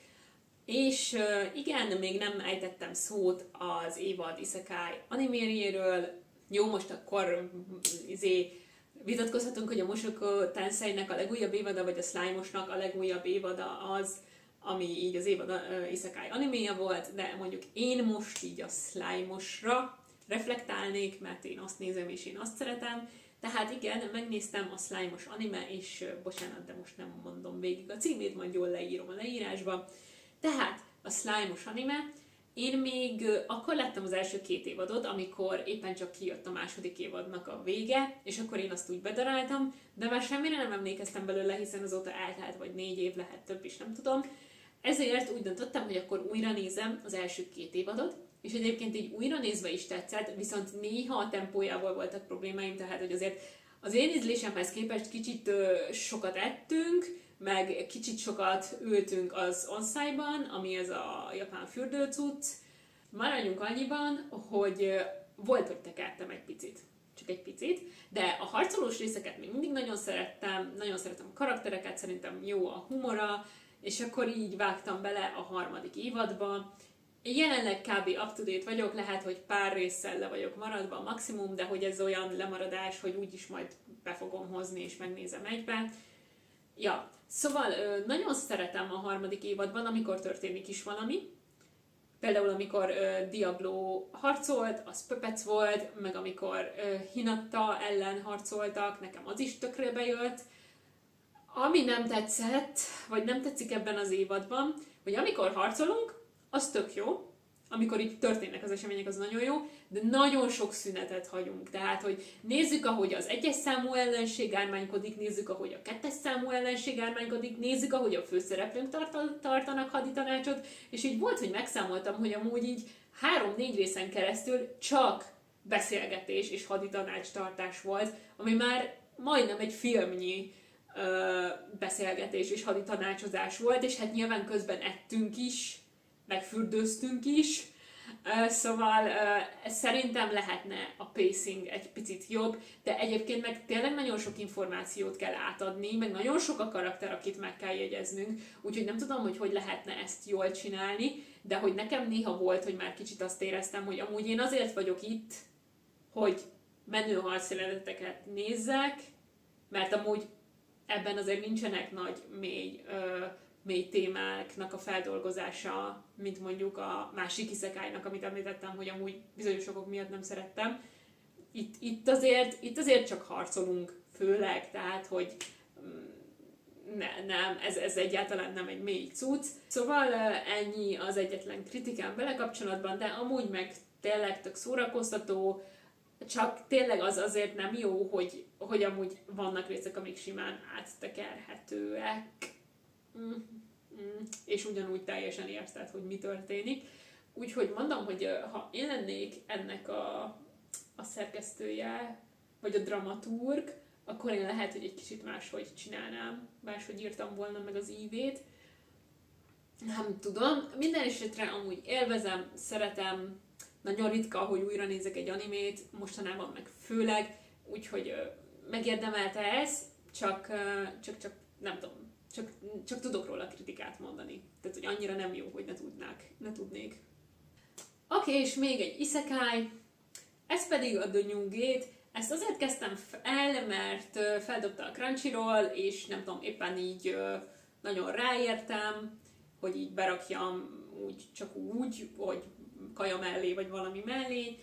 És uh, igen, még nem ejtettem szót az évad isekai animéjéről. Jó, most akkor izé, vitatkozhatunk, hogy a Mushoku Tenseinek a legújabb évada, vagy a Slime-osnak a legújabb évada az, ami így az évad uh, isekai animéja volt, de mondjuk én most így a Slime-osra reflektálnék, mert én azt nézem és én azt szeretem. Tehát igen, megnéztem a Slime-os anime, és uh, bocsánat, de most nem mondom végig a címét, majd jól leírom a leírásba. Tehát a Slime-os anime, én még uh, akkor láttam az első két évadot, amikor éppen csak kijött a második évadnak a vége, és akkor én azt úgy bedaráltam, de már semmire nem emlékeztem belőle, hiszen azóta eltelt vagy négy év, lehet több is, nem tudom. Ezért úgy döntöttem, hogy akkor újra nézem az első két évadot, és egyébként így újra nézve is tetszett, viszont néha a tempójával voltak problémáim, tehát hogy azért az én ízlésemhez képest kicsit ö, sokat ettünk, meg kicsit sokat ültünk az onsai-ban, ami ez a japán fürdőcucc. Maradjunk annyiban, hogy ö, volt, hogy tekertem egy picit. Csak egy picit, de a harcolós részeket még mindig nagyon szerettem, nagyon szeretem a karaktereket, szerintem jó a humora, és akkor így vágtam bele a harmadik évadba. Én jelenleg kb. Up-to-date vagyok, lehet, hogy pár résszel le vagyok maradva maximum, de hogy ez olyan lemaradás, hogy úgyis majd be fogom hozni és megnézem egybe. Ja, szóval nagyon szeretem a harmadik évadban, amikor történik is valami. Például amikor uh, Diablo harcolt, az Puppets volt, meg amikor uh, Hinata ellen harcoltak, nekem az is tökre bejött. Ami nem tetszett, vagy nem tetszik ebben az évadban, hogy amikor harcolunk, az tök jó, amikor itt történnek az események, az nagyon jó, de nagyon sok szünetet hagyunk. Tehát, hogy nézzük, ahogy az egyes számú ellenség ármánykodik, nézzük, ahogy a kettes számú ellenség ármánykodik, nézzük, ahogy a főszereplők tart- tartanak haditanácsot, és így volt, hogy megszámoltam, hogy amúgy így három-négy részen keresztül csak beszélgetés és haditanács tartás volt, ami már majdnem egy filmnyi ö, beszélgetés és haditanácsozás volt, és hát nyilván közben ettünk is, megfürdőztünk is, uh, szóval uh, szerintem lehetne a pacing egy picit jobb, de egyébként meg tényleg nagyon sok információt kell átadni, meg nagyon sok a karakter, akit meg kell jegyeznünk, úgyhogy nem tudom, hogy hogy lehetne ezt jól csinálni, de hogy nekem néha volt, hogy már kicsit azt éreztem, hogy amúgy én azért vagyok itt, hogy menő harcjeleneteket nézzek, mert amúgy ebben azért nincsenek nagy, mély uh, mély témáknak a feldolgozása, mint mondjuk a másik isekainak, amit említettem, hogy amúgy bizonyos okok miatt nem szerettem. Itt, itt, azért, itt azért csak harcolunk, főleg, tehát, hogy ne, nem, ez, ez egyáltalán nem egy mély cucc. Szóval ennyi az egyetlen kritikám vele kapcsolatban, de amúgy meg tényleg tök szórakoztató, csak tényleg az azért nem jó, hogy, hogy amúgy vannak részek, amik simán áttekerhetőek. Mm, mm, és ugyanúgy teljesen érted, hogy mi történik. Úgyhogy mondom, hogy ha én lennék ennek a, a szerkesztője, vagy a dramaturg, akkor én lehet, hogy egy kicsit máshogy csinálnám, máshogy írtam volna meg az ívét. Nem tudom. Minden esetre amúgy élvezem, szeretem, nagyon ritka, hogy újra nézek egy animét, mostanában meg főleg, úgyhogy megérdemelte ez, csak, csak, csak nem tudom. Csak, csak tudok róla kritikát mondani. Tehát, hogy annyira nem jó, hogy ne tudnák, ne tudnék. Oké, okay, és még egy isekai, ez pedig a The New Gate. Ezt azért kezdtem el, mert feldobta a Crunchyroll, és nem tudom, éppen így nagyon ráértem, hogy így berakjam úgy, csak úgy, hogy kaja mellé, vagy valami mellé.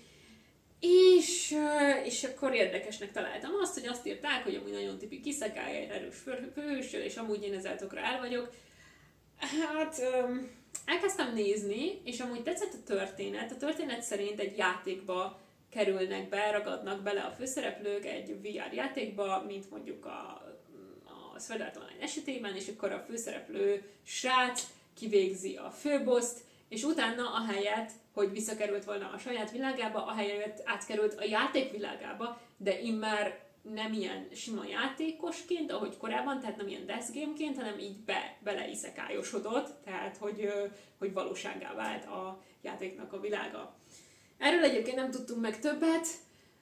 És, és akkor érdekesnek találtam azt, hogy azt írták, hogy amúgy nagyon tipik isekai, egy erős főhőssel, és amúgy én ezzel tökre el vagyok. Hát elkezdtem nézni, és amúgy tetszett a történet. A történet szerint egy játékba kerülnek be, ragadnak bele a főszereplők egy vé er játékba, mint mondjuk a, a Sword Art Online esetében, és akkor a főszereplő srác kivégzi a főboszt, és utána ahelyett, hogy visszakerült volna a saját világába, ahelyett átkerült a játék világába, de immár nem ilyen sima játékosként, ahogy korábban, tehát nem ilyen death game-ként, hanem így be, bele isekályosodott, tehát hogy, hogy valósággá vált a játéknak a világa. Erről egyébként nem tudtunk meg többet,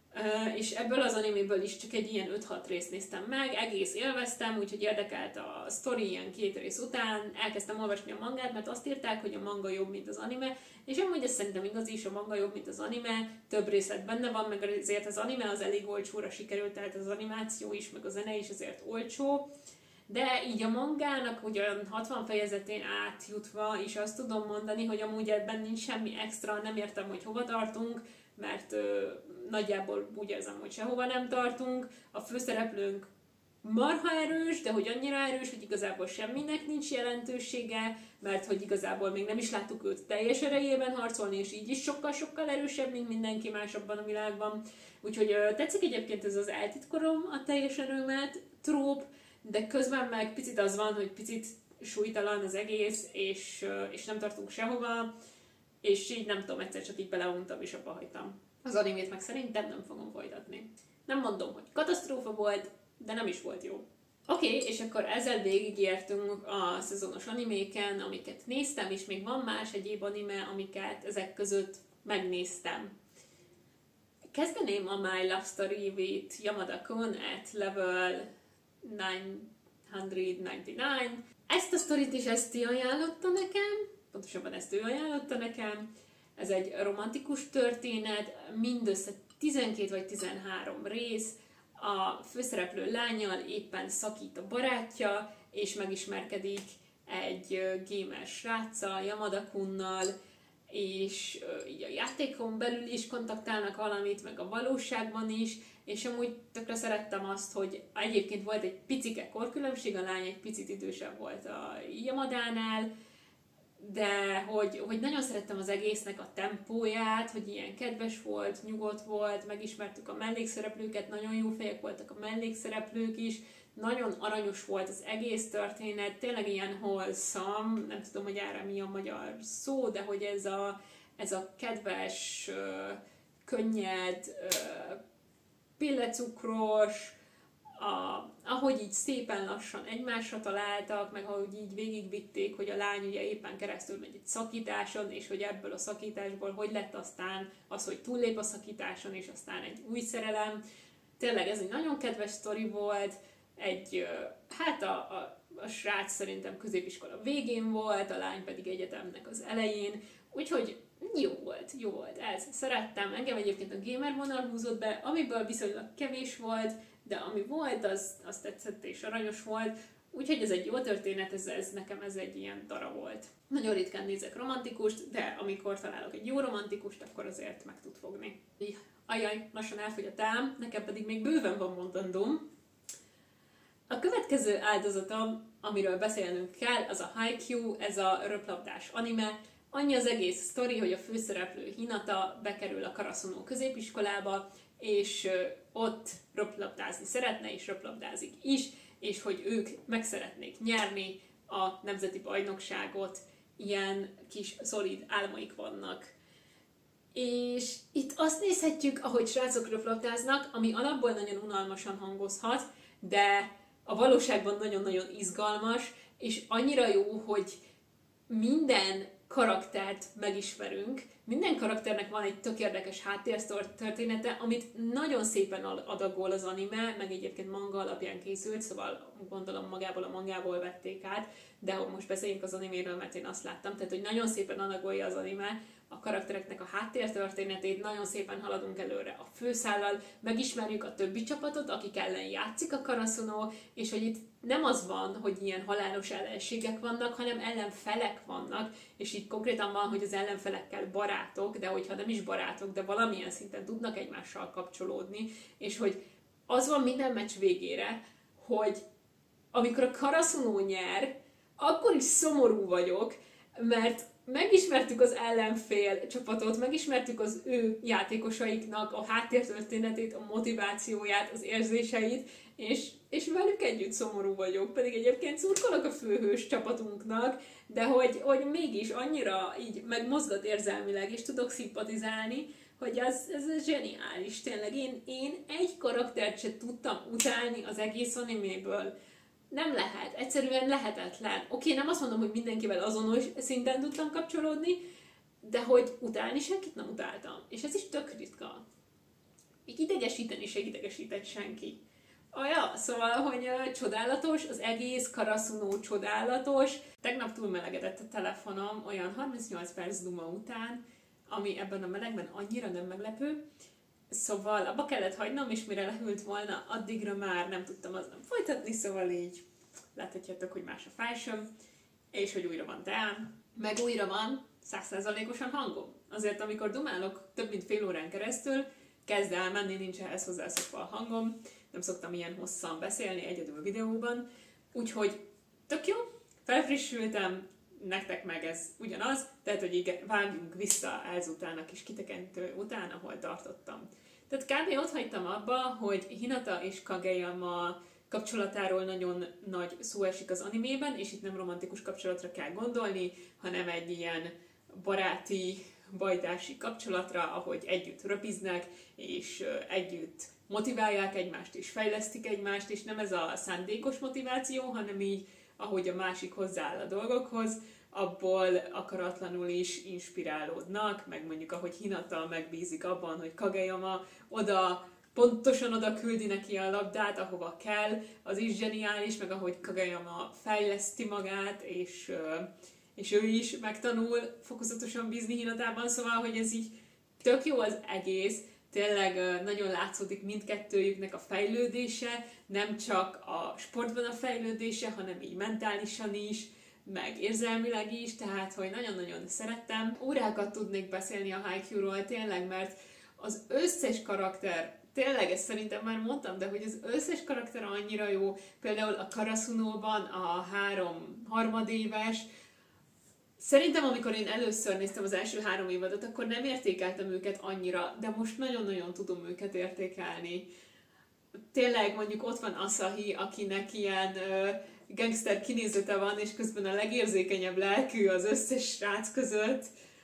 Uh, és ebből az animéből is csak egy ilyen öt-hat részt néztem meg, egész élveztem, úgyhogy érdekelt a sztori ilyen két rész után, elkezdtem olvasni a mangát, mert azt írták, hogy a manga jobb, mint az anime, és amúgy ez szerintem igaz is, a manga jobb, mint az anime, több részlet benne van, meg azért az anime az elég olcsóra sikerült, tehát az animáció is, meg a zene is azért olcsó, de így a mangának ugyan hatvan fejezetén átjutva is azt tudom mondani, hogy amúgy ebben nincs semmi extra, nem értem, hogy hova tartunk, mert ö, nagyjából úgy érzem, hogy sehova nem tartunk. A főszereplőnk marha erős, de hogy annyira erős, hogy igazából semminek nincs jelentősége, mert hogy igazából még nem is láttuk őt teljes erejében harcolni, és így is sokkal-sokkal erősebb, mint mindenki más abban a világban. Úgyhogy ö, tetszik egyébként ez az eltitkolom a teljes erőmet tróp, de közben meg picit az van, hogy picit súlytalan az egész, és, ö, és nem tartunk sehova, és így nem tudom, egyszer csak így beleuntam és abba hagytam. Az animét meg szerintem nem fogom folytatni. Nem mondom, hogy katasztrófa volt, de nem is volt jó. Oké, okay, és akkor ezzel végigértünk a szezonos animéken, amiket néztem, és még van más egyéb anime, amiket ezek között megnéztem. Kezdeném a My Love Story with Yamada-kun at level kilencszázkilencvenkilenc. Ezt a sztorit is Eszti ajánlotta nekem, pontosabban ezt ő ajánlotta nekem. Ez egy romantikus történet, mindössze tizenkét vagy tizenhárom rész. A főszereplő lánnyal éppen szakít a barátja, és megismerkedik egy gamer sráccal, Yamada-kunnal, és így a játékon belül is kontaktálnak valamit, meg a valóságban is, és amúgy tökre szerettem azt, hogy egyébként volt egy picike korkülönbség, a lány egy picit idősebb volt a Yamadánál, de hogy, hogy nagyon szerettem az egésznek a tempóját, hogy ilyen kedves volt, nyugodt volt, megismertük a mellékszereplőket, nagyon jó fejek voltak a mellékszereplők is, nagyon aranyos volt az egész történet, tényleg ilyen wholesome, nem tudom, hogy erre mi a magyar szó, de hogy ez a, ez a kedves, könnyed, pillecukros, A, ahogy így szépen lassan egymásra találtak, meg ahogy így végigvitték, hogy a lány ugye éppen keresztül megy egy szakításon, és hogy ebből a szakításból hogy lett aztán az, hogy túllép a szakításon, és aztán egy új szerelem. Tényleg ez egy nagyon kedves sztori volt, egy, hát a, a, a srác szerintem középiskola végén volt, a lány pedig egyetemnek az elején, úgyhogy jó volt, jó volt ez. Szerettem, engem egyébként a gamer vonal húzott be, amiből viszonylag kevés volt, de ami volt, az, az tetszett és aranyos volt, úgyhogy ez egy jó történet, ez, ez nekem ez egy ilyen dara volt. Nagyon ritkán nézek romantikust, de amikor találok egy jó romantikust, akkor azért meg tud fogni. Ajaj, lassan elfogy a tám, nekem pedig még bőven van mondandóm. A következő áldozatom, amiről beszélnünk kell, az a Haikyuu, ez a röplabdás anime. Annyi az egész sztori, hogy a főszereplő Hinata bekerül a Karasuno középiskolába, és ott röplabdázni szeretne, és röplabdázik is, és hogy ők meg szeretnék nyerni a nemzeti bajnokságot, ilyen kis szolid álmaik vannak. És itt azt nézhetjük, ahogy srácok röplabdáznak, ami alapból nagyon unalmasan hangozhat, de a valóságban nagyon-nagyon izgalmas, és annyira jó, hogy minden karaktert megismerünk. Minden karakternek van egy tök érdekes háttértörténete, amit nagyon szépen adagol az anime, meg egyébként manga alapján készült, szóval gondolom magából a mangából vették át, de most beszéljünk az animéről, mert én azt láttam, tehát hogy nagyon szépen adagolja az anime a karaktereknek a háttértörténetét, nagyon szépen haladunk előre a főszállal, megismerjük a többi csapatot, akik ellen játszik a Karasuno, és hogy itt nem az van, hogy ilyen halálos ellenségek vannak, hanem ellenfelek vannak, és itt konkrétan van, hogy az ellenfelekkel barátok, de hogyha nem is barátok, de valamilyen szinten tudnak egymással kapcsolódni, és hogy az van minden meccs végére, hogy amikor a Karasuno nyer, akkor is szomorú vagyok, mert megismertük az ellenfél csapatot, megismertük az ő játékosaiknak a háttértörténetét, a motivációját, az érzéseit, és, és velük együtt szomorú vagyok. Pedig egyébként szurkolok a főhős csapatunknak, de hogy, hogy mégis annyira így megmozgat érzelmileg, és tudok szimpatizálni, hogy ez, ez zseniális. Tényleg én, én egy karaktert sem tudtam utálni az egész animéből. Nem lehet, egyszerűen lehetetlen. Oké, nem azt mondom, hogy mindenkivel azonos szinten tudtam kapcsolódni, de hogy utálni senkit nem utáltam. És ez is tök ritka. idegesíteni se idegesített senki. Ah, ja, szóval, hogy uh, csodálatos, az egész Karasuno csodálatos. Tegnap túlmelegedett a telefonom olyan harmincnyolc perc duma után, ami ebben a melegben annyira nem meglepő. Szóval abba kellett hagynom, és mire lehűlt volna, addigra már nem tudtam aznap folytatni, szóval így láthatjátok, hogy más a felsőm, és hogy újra van teám, meg újra van száz százalékosan hangom. Azért, amikor dumálok több mint fél órán keresztül, kezd elmenni, nincs ehhez hozzászokva a hangom, nem szoktam ilyen hosszan beszélni egyedül videóban, úgyhogy tök jó, felfrissültem, nektek meg ez ugyanaz, tehát hogy igen, vágjunk vissza ezután a kis kitekintő után, ahol tartottam. Tehát kb. Ott hagytam abba, hogy Hinata és Kageyama kapcsolatáról nagyon nagy szó esik az animében, és itt nem romantikus kapcsolatra kell gondolni, hanem egy ilyen baráti, bajtási kapcsolatra, ahogy együtt röpiznek, és együtt motiválják egymást, és fejlesztik egymást, és nem ez a szándékos motiváció, hanem így, ahogy a másik hozzááll a dolgokhoz, abból akaratlanul is inspirálódnak, meg mondjuk ahogy Hinata megbízik abban, hogy Kageyama oda, pontosan oda küldi neki a labdát, ahova kell, az is zseniális, meg ahogy Kageyama fejleszti magát, és, és ő is megtanul fokozatosan bízni Hinatában, szóval, hogy ez így tök jó az egész, tényleg nagyon látszódik mindkettőjüknek a fejlődése, nem csak a sportban a fejlődése, hanem így mentálisan is, meg érzelmileg is, tehát hogy nagyon-nagyon szerettem. Órákat tudnék beszélni a Haikyuu-ról tényleg, mert az összes karakter, tényleg ezt szerintem már mondtam, de hogy az összes karakter annyira jó, például a Karasunóban a három harmadéves, szerintem, amikor én először néztem az első három évadot, akkor nem értékeltem őket annyira, de most nagyon-nagyon tudom őket értékelni. Tényleg mondjuk ott van Asahi, akinek ilyen ö, gangster kinézete van, és közben a legérzékenyebb lelkű az összes srác között.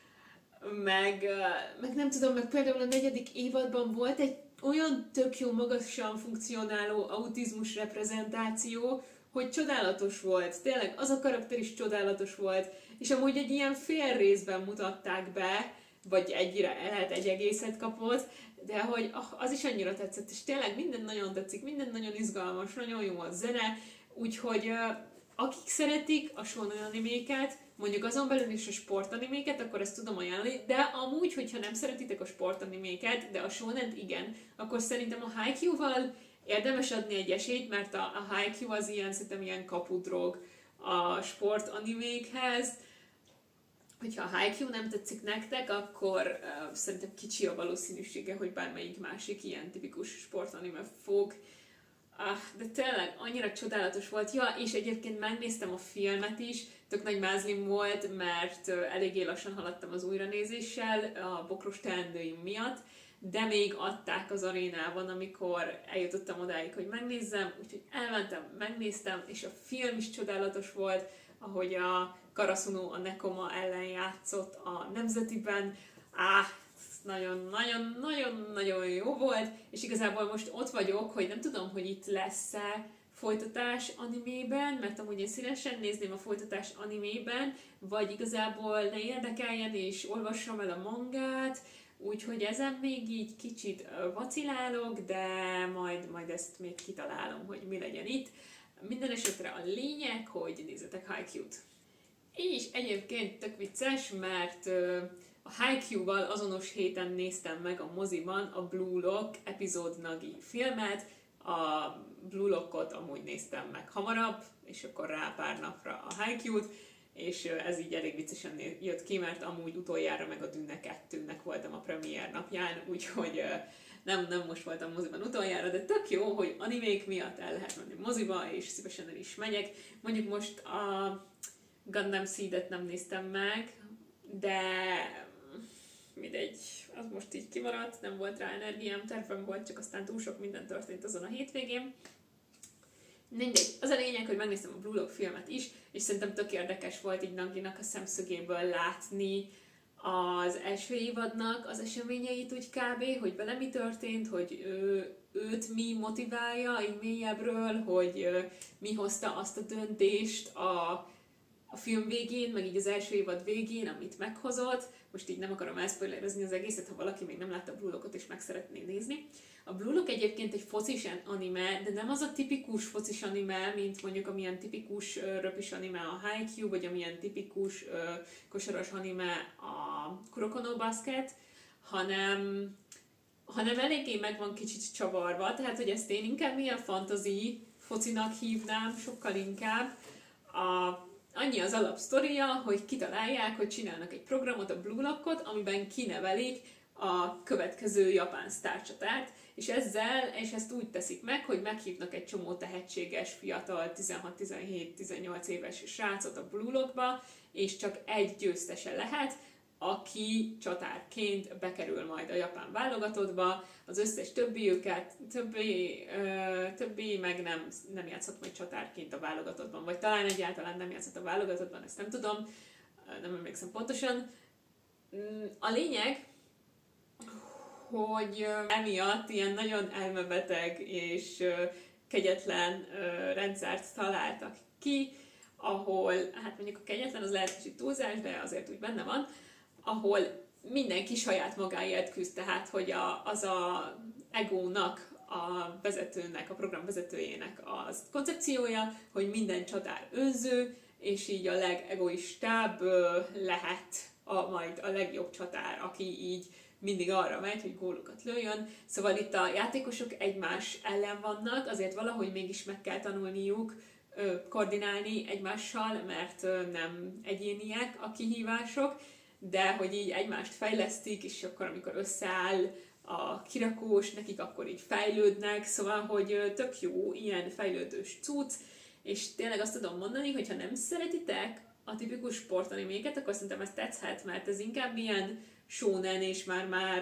Meg, ö, meg nem tudom, meg például a negyedik évadban volt egy olyan tök jó, magasan funkcionáló autizmus reprezentáció, hogy csodálatos volt. Tényleg az a karakter is csodálatos volt, és amúgy egy ilyen fél részben mutatták be, vagy egyre lehet egy egészet kapott, de hogy az is annyira tetszett, és tényleg minden nagyon tetszik, minden nagyon izgalmas, nagyon jó a zene, úgyhogy akik szeretik a shonen animéket, mondjuk azon belül is a sportaniméket, akkor ezt tudom ajánlani, de amúgy, hogyha nem szeretitek a sportaniméket, de a shonent igen, akkor szerintem a Haikyuu-val érdemes adni egy esélyt, mert a, a Haikyuu az ilyen, szerintem ilyen kapudrog a sportanimékhez. Hogyha a Haikyuu nem tetszik nektek, akkor uh, szerintem kicsi a valószínűsége, hogy bármelyik másik ilyen tipikus sportanime fog. Ah, de tényleg annyira csodálatos volt. Ja, és egyébként megnéztem a filmet is, tök nagy mázlim volt, mert uh, eléggé lassan haladtam az újranézéssel a bokros teendőim miatt, de még adták az arénában, amikor eljutottam odáig, hogy megnézzem, úgyhogy elmentem, megnéztem, és a film is csodálatos volt, ahogy a Karasuno a Nekoma ellen játszott a Nemzetiben. Áh, nagyon-nagyon-nagyon-nagyon jó volt, és igazából most ott vagyok, hogy nem tudom, hogy itt lesz-e folytatás animében, mert amúgy én szívesen nézném a folytatás animében, vagy igazából ne érdekeljen és olvassam el a mangát, úgyhogy ezen még így kicsit vacilálok, de majd, majd ezt még kitalálom, hogy mi legyen itt. Minden esetre a lényeg, hogy nézzetek Haikyuu-t. És egyébként tök vicces, mert a Haikyuu-val azonos héten néztem meg a moziban a Blue Lock epizód Nagi filmet. A Blue Lockot amúgy néztem meg hamarabb, és akkor rá pár napra a Haikyuu-t, és ez így elég viccesen jött ki, mert amúgy utoljára meg a Dune kettőnek voltam a premier napján, úgyhogy nem, nem most voltam moziban utoljára, de tök jó, hogy animék miatt el lehet menni moziba, és szívesen el is megyek. Mondjuk most a Gundam Seed-et nem néztem meg, de mindegy, az most így kimaradt, nem volt rá energiám, tervem volt, csak aztán túl sok minden történt azon a hétvégén. Mindegy, az a lényeg, hogy megnéztem a Blue Lock filmet is, és szerintem tök érdekes volt így Naginak a szemszögéből látni az első évadnak az eseményeit úgy kb., hogy vele mi történt, hogy ő, őt mi motiválja így mélyebbről, hogy mi hozta azt a döntést a a film végén, meg így az első évad végén, amit meghozott, most így nem akarom elspoilerezni az egészet, ha valaki még nem látta a Blue Lockot és meg szeretné nézni. A Blue Lock egyébként egy focis anime, de nem az a tipikus focis anime, mint mondjuk amilyen tipikus uh, röpis anime a Haikyuu, vagy amilyen tipikus uh, kosaras anime a Kuroko no Basket, hanem, hanem eléggé meg van kicsit csavarva, tehát hogy ezt én inkább ilyen fantasy focinak hívnám, sokkal inkább. A, annyi az alapsztoria, hogy kitalálják, hogy csinálnak egy programot, a Blue Lockot, amiben kinevelik a következő japán sztárcsatárt, és ezzel, és ezt úgy teszik meg, hogy meghívnak egy csomó tehetséges, fiatal, tizenhat-tizenhét-tizennyolc éves srácot a Blue Lockba, és csak egy győztese lehet, aki csatárként bekerül majd a japán válogatottba, az összes többi őket, többi, ö, többi meg nem, nem játszhat majd csatárként a válogatottban, vagy talán egyáltalán nem játszhat a válogatottban, ezt nem tudom, nem emlékszem pontosan. A lényeg, hogy emiatt ilyen nagyon elmebeteg és kegyetlen rendszert találtak ki, ahol, hát mondjuk a kegyetlen az lehet kicsit túlzás, de azért úgy benne van, ahol mindenki saját magáért küzd, tehát hogy a, az a egónak, a vezetőnek, a program vezetőjének az koncepciója, hogy minden csatár önző, és így a legegoistább lehet a, majd a legjobb csatár, aki így mindig arra megy, hogy gólokat lőjön. Szóval itt a játékosok egymás ellen vannak, azért valahogy mégis meg kell tanulniuk koordinálni egymással, mert nem egyéniek a kihívások, de hogy így egymást fejlesztik, és akkor amikor összeáll a kirakós, nekik akkor így fejlődnek, szóval, hogy tök jó ilyen fejlődős cucc, és tényleg azt tudom mondani, hogy ha nem szeretitek a tipikus sportaniméket, akkor szerintem ez tetszhet, mert ez inkább ilyen shonen és már-már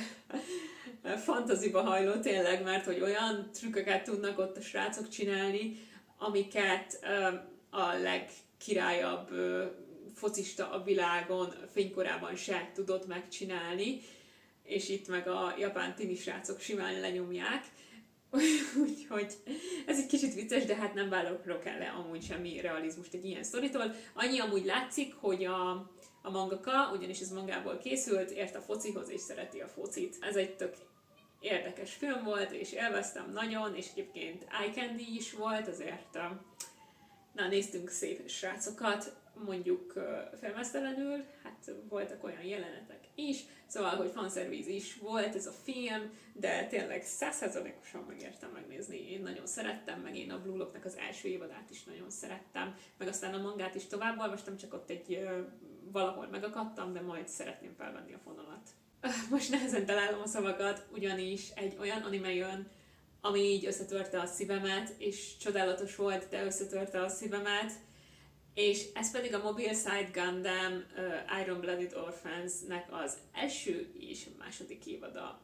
fantaziba hajló tényleg, mert hogy olyan trükköket tudnak ott a srácok csinálni, amiket ö, a legkirályabb ö, focista a világon fénykorában se tudott megcsinálni, és itt meg a japán tini srácok simán lenyomják. Úgyhogy ez egy kicsit vicces, de hát nem vállalok el le amúgy semmi realizmust egy ilyen sztoritól. Annyi amúgy látszik, hogy a, a mangaka, ugyanis ez mangából készült, ért a focihoz és szereti a focit. Ez egy tök érdekes film volt, és élveztem nagyon, és egyébként eye candy is volt, azért na, néztünk szép srácokat, mondjuk filmesztelenül, hát voltak olyan jelenetek is, szóval, hogy fanszervíz is volt ez a film, de tényleg száz százalékosan megértem megnézni. Én nagyon szerettem, meg én a Blue Locknak az első évadát is nagyon szerettem, meg aztán a mangát is tovább olvastam, csak ott egy valahol megakadtam, de majd szeretném felvenni a fonalat. Most nehezen találom a szavakat, ugyanis egy olyan anime jön, ami így összetörte a szívemet, és csodálatos volt, de összetörte a szívemet, és ez pedig a Mobile Suit Gundam uh, Iron Blooded Orphans-nek az első és második évada.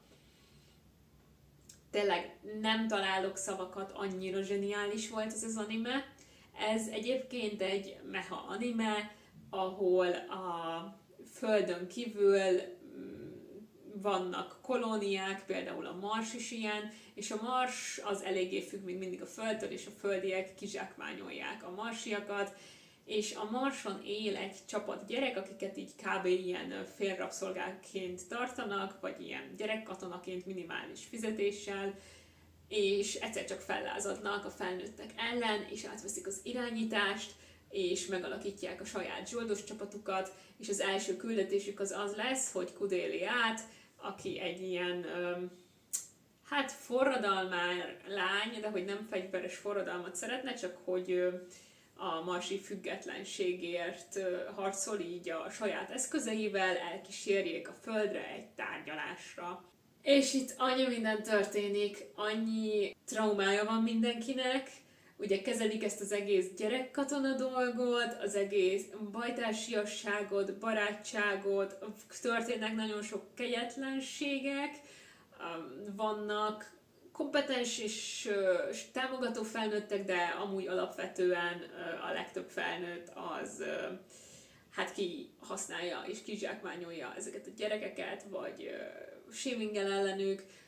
Tényleg nem találok szavakat, annyira zseniális volt ez az anime. Ez egyébként egy mecha anime, ahol a földön kívül vannak kolóniák, például a Mars is ilyen, és a Mars az eléggé függ még mindig a Földtől, és a földiek kizsákmányolják a marsiakat, és a Marson él egy csapat gyerek, akiket így kb. Ilyen félrabszolgáként tartanak, vagy ilyen gyerekkatonaként minimális fizetéssel, és egyszer csak fellázadnak a felnőttek ellen, és átveszik az irányítást, és megalakítják a saját zsoldos csapatukat, és az első küldetésük az az lesz, hogy Kudéliát, aki egy ilyen, öm, hát forradalmár lány, de hogy nem fegyveres forradalmat szeretne, csak hogy öm, a marsi függetlenségért harcol így a saját eszközeivel, elkísérjék a földre egy tárgyalásra. És itt annyi minden történik, annyi traumája van mindenkinek, ugye kezelik ezt az egész gyerekkatona dolgot, az egész bajtársiasságot, barátságot, történnek nagyon sok kegyetlenségek, vannak kompetens és uh, támogató felnőttek, de amúgy alapvetően uh, a legtöbb felnőtt az uh, hát ki használja és kizsákmányolja ezeket a gyerekeket, vagy uh, shamingel ellenük.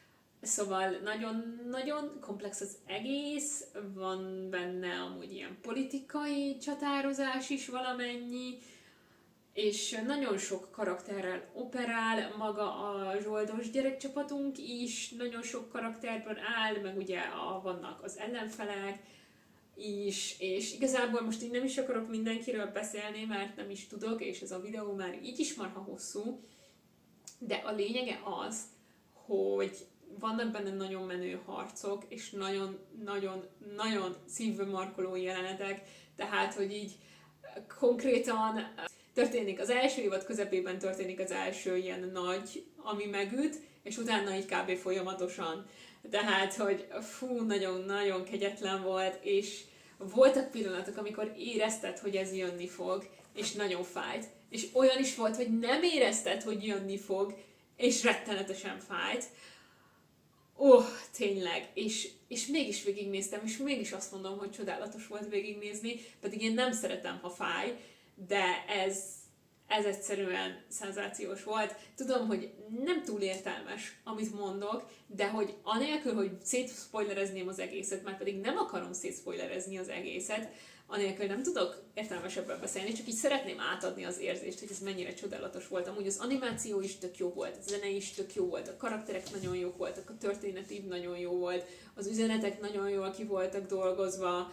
Szóval nagyon-nagyon komplex az egész, van benne amúgy ilyen politikai csatározás is valamennyi, és nagyon sok karakterrel operál, maga a zsoldos gyerekcsapatunk is nagyon sok karakterben áll, meg ugye a, vannak az ellenfelek is, és igazából most így nem is akarok mindenkiről beszélni, mert nem is tudok, és ez a videó már így is marha hosszú, de a lényege az, hogy vannak benne nagyon menő harcok, és nagyon-nagyon-nagyon szívbe markoló jelenetek, tehát, hogy így konkrétan történik az első évad közepében történik az első ilyen nagy, ami megüt, és utána így kb. Folyamatosan. Tehát, hogy fú, nagyon-nagyon kegyetlen volt, és voltak pillanatok, amikor érezted, hogy ez jönni fog, és nagyon fájt. És olyan is volt, hogy nem érezted, hogy jönni fog, és rettenetesen fájt. Ó, oh, tényleg, és, és mégis végignéztem, és mégis azt mondom, hogy csodálatos volt végignézni, pedig én nem szeretem, ha fáj, de ez, ez egyszerűen szenzációs volt. Tudom, hogy nem túl értelmes, amit mondok, de hogy anélkül, hogy szétszpoilerezném az egészet, már pedig nem akarom szétszpoilerezni az egészet, anélkül nem tudok értelmesebben beszélni, csak így szeretném átadni az érzést, hogy ez mennyire csodálatos volt. Amúgy az animáció is tök jó volt, a zene is tök jó volt, a karakterek nagyon jók voltak, a történet így nagyon jó volt, az üzenetek nagyon jól ki voltak dolgozva.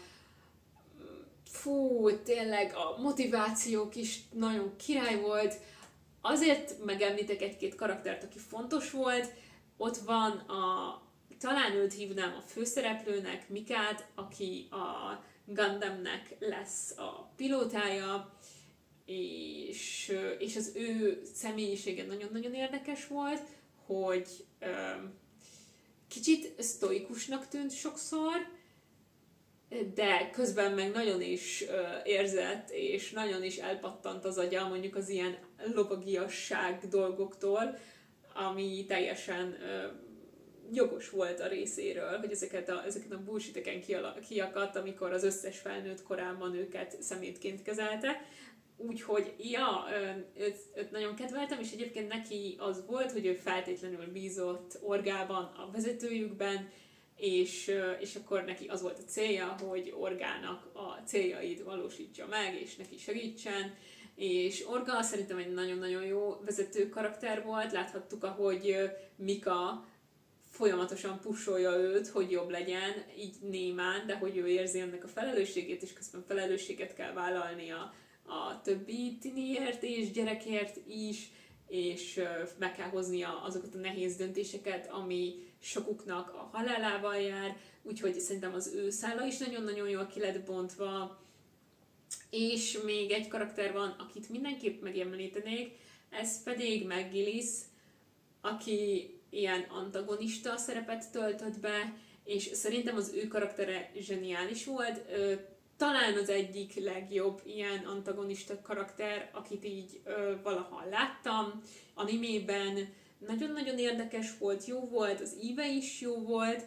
Fú, tényleg a motivációk is nagyon király volt. Azért megemlítek egy-két karaktert, aki fontos volt. Ott van a, talán őt hívnám a főszereplőnek, Mikát, aki a Gundamnek lesz a pilótája, és, és az ő személyisége nagyon-nagyon érdekes volt, hogy um, kicsit sztoikusnak tűnt sokszor, de közben meg nagyon is uh, érzett, és nagyon is elpattant az agya mondjuk az ilyen lovagiasság dolgoktól, ami teljesen uh, jogos volt a részéről, hogy ezeket a, ezeket a bullshiteken kiakadt, amikor az összes felnőtt korában őket szemétként kezelte. Úgyhogy, ja, őt, őt nagyon kedveltem, és egyébként neki az volt, hogy ő feltétlenül bízott Orgában, a vezetőjükben, és, és akkor neki az volt a célja, hogy Orgának a céljait valósítsa meg, és neki segítsen. És Orga szerintem egy nagyon-nagyon jó vezető karakter volt, láthattuk, ahogy Mika folyamatosan pusolja őt, hogy jobb legyen, így némán, de hogy ő érzi ennek a felelősségét, és közben felelősséget kell vállalnia a többi tiniért és gyerekért is, és meg kell hoznia azokat a nehéz döntéseket, ami sokuknak a halálával jár, úgyhogy szerintem az ő szála is nagyon-nagyon jól ki lett bontva. És még egy karakter van, akit mindenképp megemlítenék, ez pedig McGillis, aki ilyen antagonista szerepet töltött be, és szerintem az ő karaktere zseniális volt. Talán az egyik legjobb ilyen antagonista karakter, akit így valaha láttam animében. Nagyon-nagyon érdekes volt, jó volt, az íve is jó volt.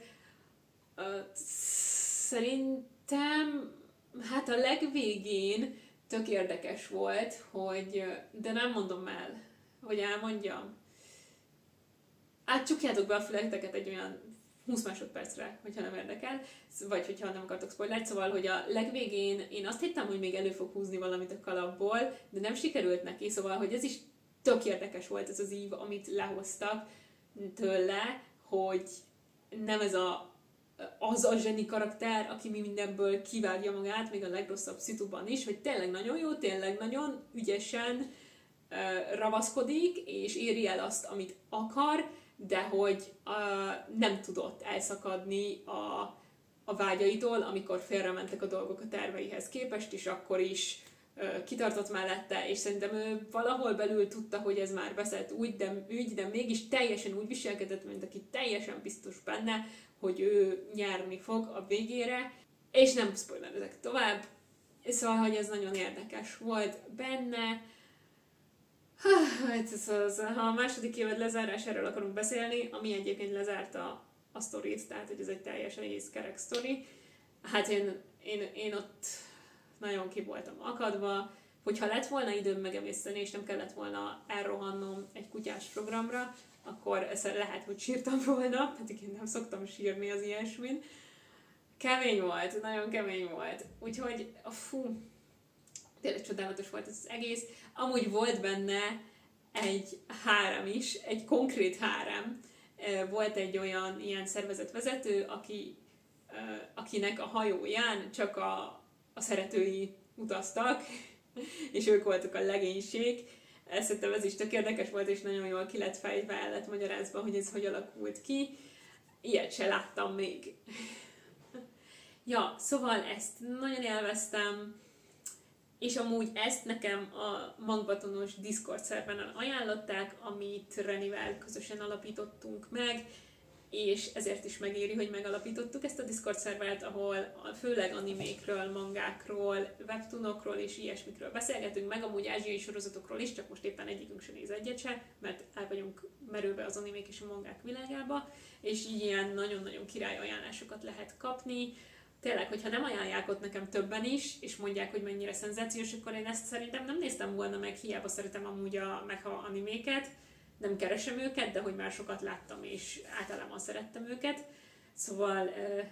Szerintem hát a legvégén tök érdekes volt, hogy, de nem mondom el, hogy elmondjam. Átcsukjátok be a fületeket egy olyan húsz másodpercre, hogyha nem érdekel, vagy hogyha nem akartok spoilert, szóval, hogy a legvégén én azt hittem, hogy még elő fog húzni valamit a kalapból, de nem sikerült neki, szóval, hogy ez is tök érdekes volt ez az ív, amit lehoztak tőle, hogy nem ez a az a zseni karakter, aki mi mindenből kivágja magát, még a legrosszabb szituban is, hogy tényleg nagyon jó, tényleg nagyon ügyesen uh, ravaszkodik, és éri el azt, amit akar, de hogy uh, nem tudott elszakadni a, a vágyaitól, amikor félrementek a dolgok a terveihez képest, és akkor is uh, kitartott mellette, és szerintem ő valahol belül tudta, hogy ez már beszélt úgy, de, ügy, de mégis teljesen úgy viselkedett, mint aki teljesen biztos benne, hogy ő nyerni fog a végére, és nem spoilerezek tovább. Szóval, hogy ez nagyon érdekes volt benne. Ha a második évad lezárásáról akarunk beszélni, ami egyébként lezárta a sztorit, tehát hogy ez egy teljesen egész kerek sztori, hát én, én, én ott nagyon ki voltam akadva, hogyha lett volna időm megemészteni, és nem kellett volna elrohannom egy kutyás programra, akkor ezt lehet, hogy sírtam volna, pedig én nem szoktam sírni az ilyesmin. Kemény volt, nagyon kemény volt. Úgyhogy, fú, tényleg csodálatos volt ez az egész. Amúgy volt benne egy hárem is, egy konkrét hárem. Volt egy olyan ilyen szervezetvezető, aki, akinek a hajóján csak a, a szeretői utaztak, és ők voltak a legénység. Szerintem ez is tök érdekes volt, és nagyon jól ki lett fejtve, el lett magyarázva, hogy ez hogy alakult ki. Ilyet se láttam még. Ja, szóval ezt nagyon élveztem, és amúgy ezt nekem a Magbatonos Discord szerveren ajánlották, amit Renivel közösen alapítottunk meg, és ezért is megéri, hogy megalapítottuk ezt a Discord szervert, ahol főleg animékről, mangákról, webtoonokról és ilyesmikről beszélgetünk, meg amúgy ázsiai sorozatokról is, csak most éppen egyikünk sem néz egyet se, mert el vagyunk merülve az animék és a mangák világába, és így ilyen nagyon-nagyon király ajánlásokat lehet kapni. Tényleg, hogyha nem ajánlják ott nekem többen is, és mondják, hogy mennyire szenzációs, akkor én ezt szerintem nem néztem volna meg, hiába szeretem amúgy a mecha animéket, nem keresem őket, de hogy már sokat láttam, és általában szerettem őket. Szóval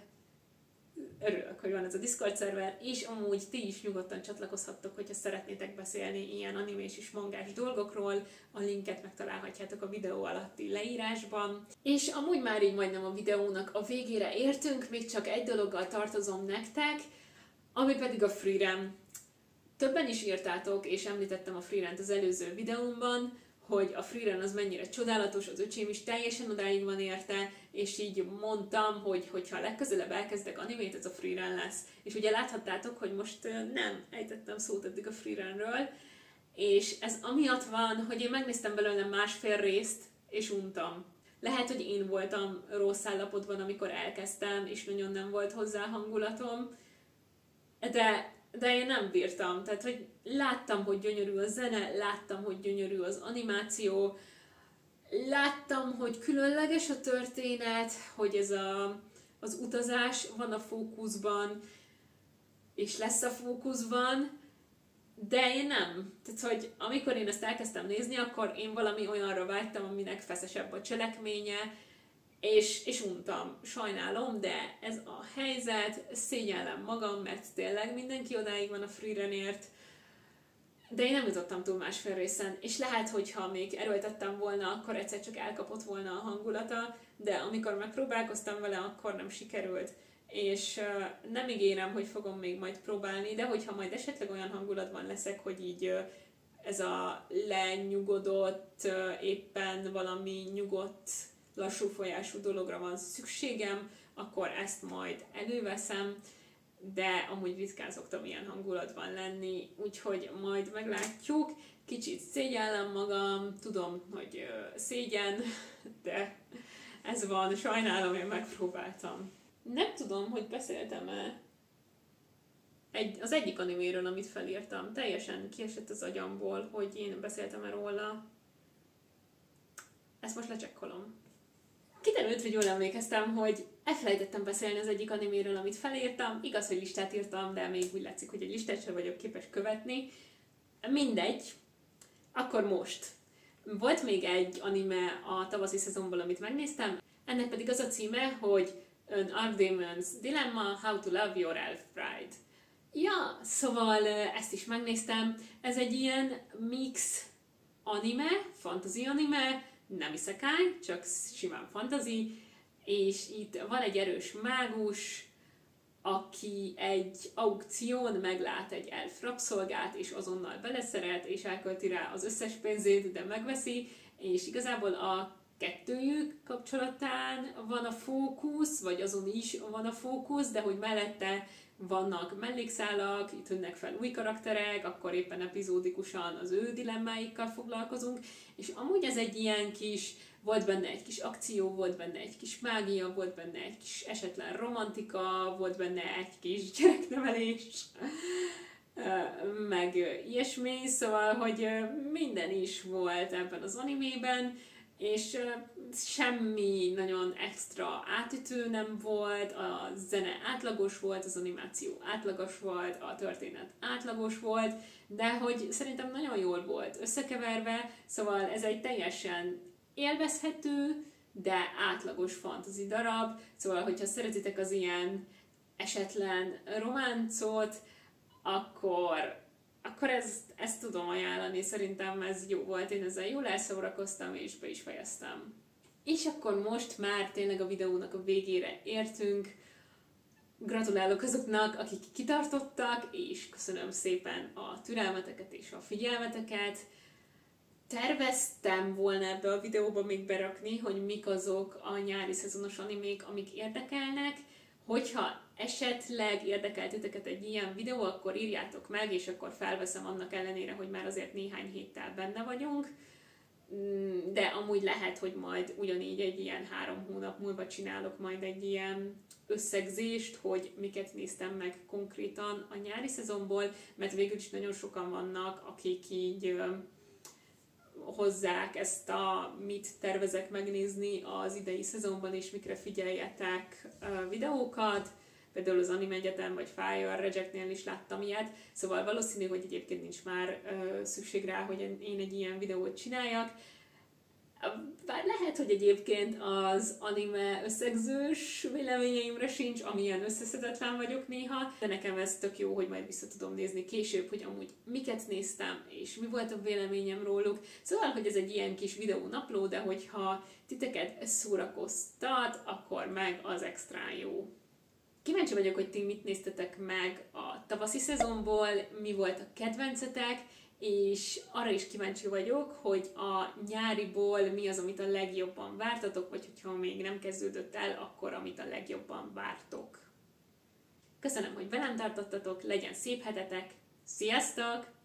örülök, hogy van ez a Discord szerver, és amúgy ti is nyugodtan csatlakozhattok, hogyha szeretnétek beszélni ilyen animés és mangás dolgokról. A linket megtalálhatjátok a videó alatti leírásban. És amúgy már így majdnem a videónak a végére értünk, még csak egy dologgal tartozom nektek, ami pedig a Freerun. Többen is írtátok, és említettem a Freerun-t az előző videómban, hogy a Freerun az mennyire csodálatos, az öcsém is teljesen odáig van érte, és így mondtam, hogy hogyha legközelebb elkezdek animét, ez a Freerun lesz. És ugye láthattátok, hogy most nem ejtettem szót eddig a Freerunről, és ez amiatt van, hogy én megnéztem belőle másfél részt, és untam. Lehet, hogy én voltam rossz állapotban, amikor elkezdtem, és nagyon nem volt hozzá hangulatom, de de én nem bírtam. Tehát, hogy láttam, hogy gyönyörű a zene, láttam, hogy gyönyörű az animáció, láttam, hogy különleges a történet, hogy ez a, az utazás van a fókuszban, és lesz a fókuszban, de én nem. Tehát, hogy amikor én ezt elkezdtem nézni, akkor én valami olyanra vágytam, aminek feszesebb a cselekménye, És, és untam. Sajnálom, de ez a helyzet, szégyellem magam, mert tényleg mindenki odáig van a Freerunért, de én nem jutottam túl másfél részen, és lehet, hogyha még erőltettem volna, akkor egyszer csak elkapott volna a hangulata, de amikor megpróbálkoztam vele, akkor nem sikerült. És uh, nem ígérem, hogy fogom még majd próbálni, de hogyha majd esetleg olyan hangulatban leszek, hogy így uh, ez a lenyugodott, uh, éppen valami nyugodt, lassú folyású dologra van szükségem, akkor ezt majd előveszem, de amúgy ritkán szoktam ilyen hangulatban lenni, úgyhogy majd meglátjuk. Kicsit szégyellem magam, tudom, hogy szégyen, de ez van, sajnálom, én megpróbáltam. Nem tudom, hogy beszéltem-e egy, az egyik animéről, amit felírtam, teljesen kiesett az agyamból, hogy én beszéltem-e róla. Ezt most lecsekkolom. Kiderült, hogy jól emlékeztem, hogy elfelejtettem beszélni az egyik animéről, amit felírtam. Igaz, hogy listát írtam, de még úgy látszik, hogy egy listát sem vagyok képes követni. Mindegy. Akkor most. Volt még egy anime a tavaszi szezonból, amit megnéztem. Ennek pedig az a címe, hogy An Arc Demon's Dilemma, How to Love Your Elf Bride. Ja, szóval ezt is megnéztem. Ez egy ilyen mix anime, fantasy anime, nem isekai, csak simán fantasy, és itt van egy erős mágus, aki egy aukción meglát egy elf rabszolgát, és azonnal beleszeret, és elkölti rá az összes pénzét, de megveszi, és igazából a kettőjük kapcsolatán van a fókusz, vagy azon is van a fókusz, de hogy mellette vannak mellékszálak, itt jönnek fel új karakterek, akkor éppen epizódikusan az ő dilemmáikkal foglalkozunk, és amúgy ez egy ilyen kis, volt benne egy kis akció, volt benne egy kis mágia, volt benne egy kis esetlen romantika, volt benne egy kis gyereknevelés, meg ilyesmi, szóval, hogy minden is volt ebben az animében, és semmi nagyon extra átütő nem volt, a zene átlagos volt, az animáció átlagos volt, a történet átlagos volt, de hogy szerintem nagyon jól volt összekeverve, szóval ez egy teljesen élvezhető, de átlagos fantasy darab, szóval hogyha szeretitek az ilyen esetlen románcot, akkor, akkor ezt, ezt tudom ajánlani, szerintem ez jó volt, én ezzel jól elszórakoztam és be is fejeztem. És akkor most már tényleg a videónak a végére értünk. Gratulálok azoknak, akik kitartottak, és köszönöm szépen a türelmeteket és a figyelmeteket. Terveztem volna ebbe a videóba még berakni, hogy mik azok a nyári szezonos animék, amik érdekelnek. Hogyha esetleg érdekel titeket egy ilyen videó, akkor írjátok meg, és akkor felveszem annak ellenére, hogy már azért néhány héttel benne vagyunk. De amúgy lehet, hogy majd ugyanígy egy ilyen három hónap múlva csinálok majd egy ilyen összegzést, hogy miket néztem meg konkrétan a nyári szezonból, mert végül is nagyon sokan vannak, akik így ö, hozzák ezt a mit tervezek megnézni az idei szezonban, és mikre figyeljetek ö, videókat. Például az Anime Egyetem vagy Fire Rejectnél is láttam ilyet, szóval valószínű, hogy egyébként nincs már ö, szükség rá, hogy én egy ilyen videót csináljak. Bár lehet, hogy egyébként az anime összegzős véleményeimre sincs, amilyen összeszedetlen vagyok néha, de nekem ez tök jó, hogy majd vissza tudom nézni később, hogy amúgy miket néztem, és mi volt a véleményem róluk. Szóval, hogy ez egy ilyen kis videó napló, de hogyha titeket szórakoztat, akkor meg az extrán jó. Kíváncsi vagyok, hogy ti mit néztetek meg a tavaszi szezonból, mi volt a kedvencetek, és arra is kíváncsi vagyok, hogy a nyáriból mi az, amit a legjobban vártatok, vagy hogyha még nem kezdődött el, akkor amit a legjobban vártok. Köszönöm, hogy velem tartottatok, legyen szép hetetek, sziasztok!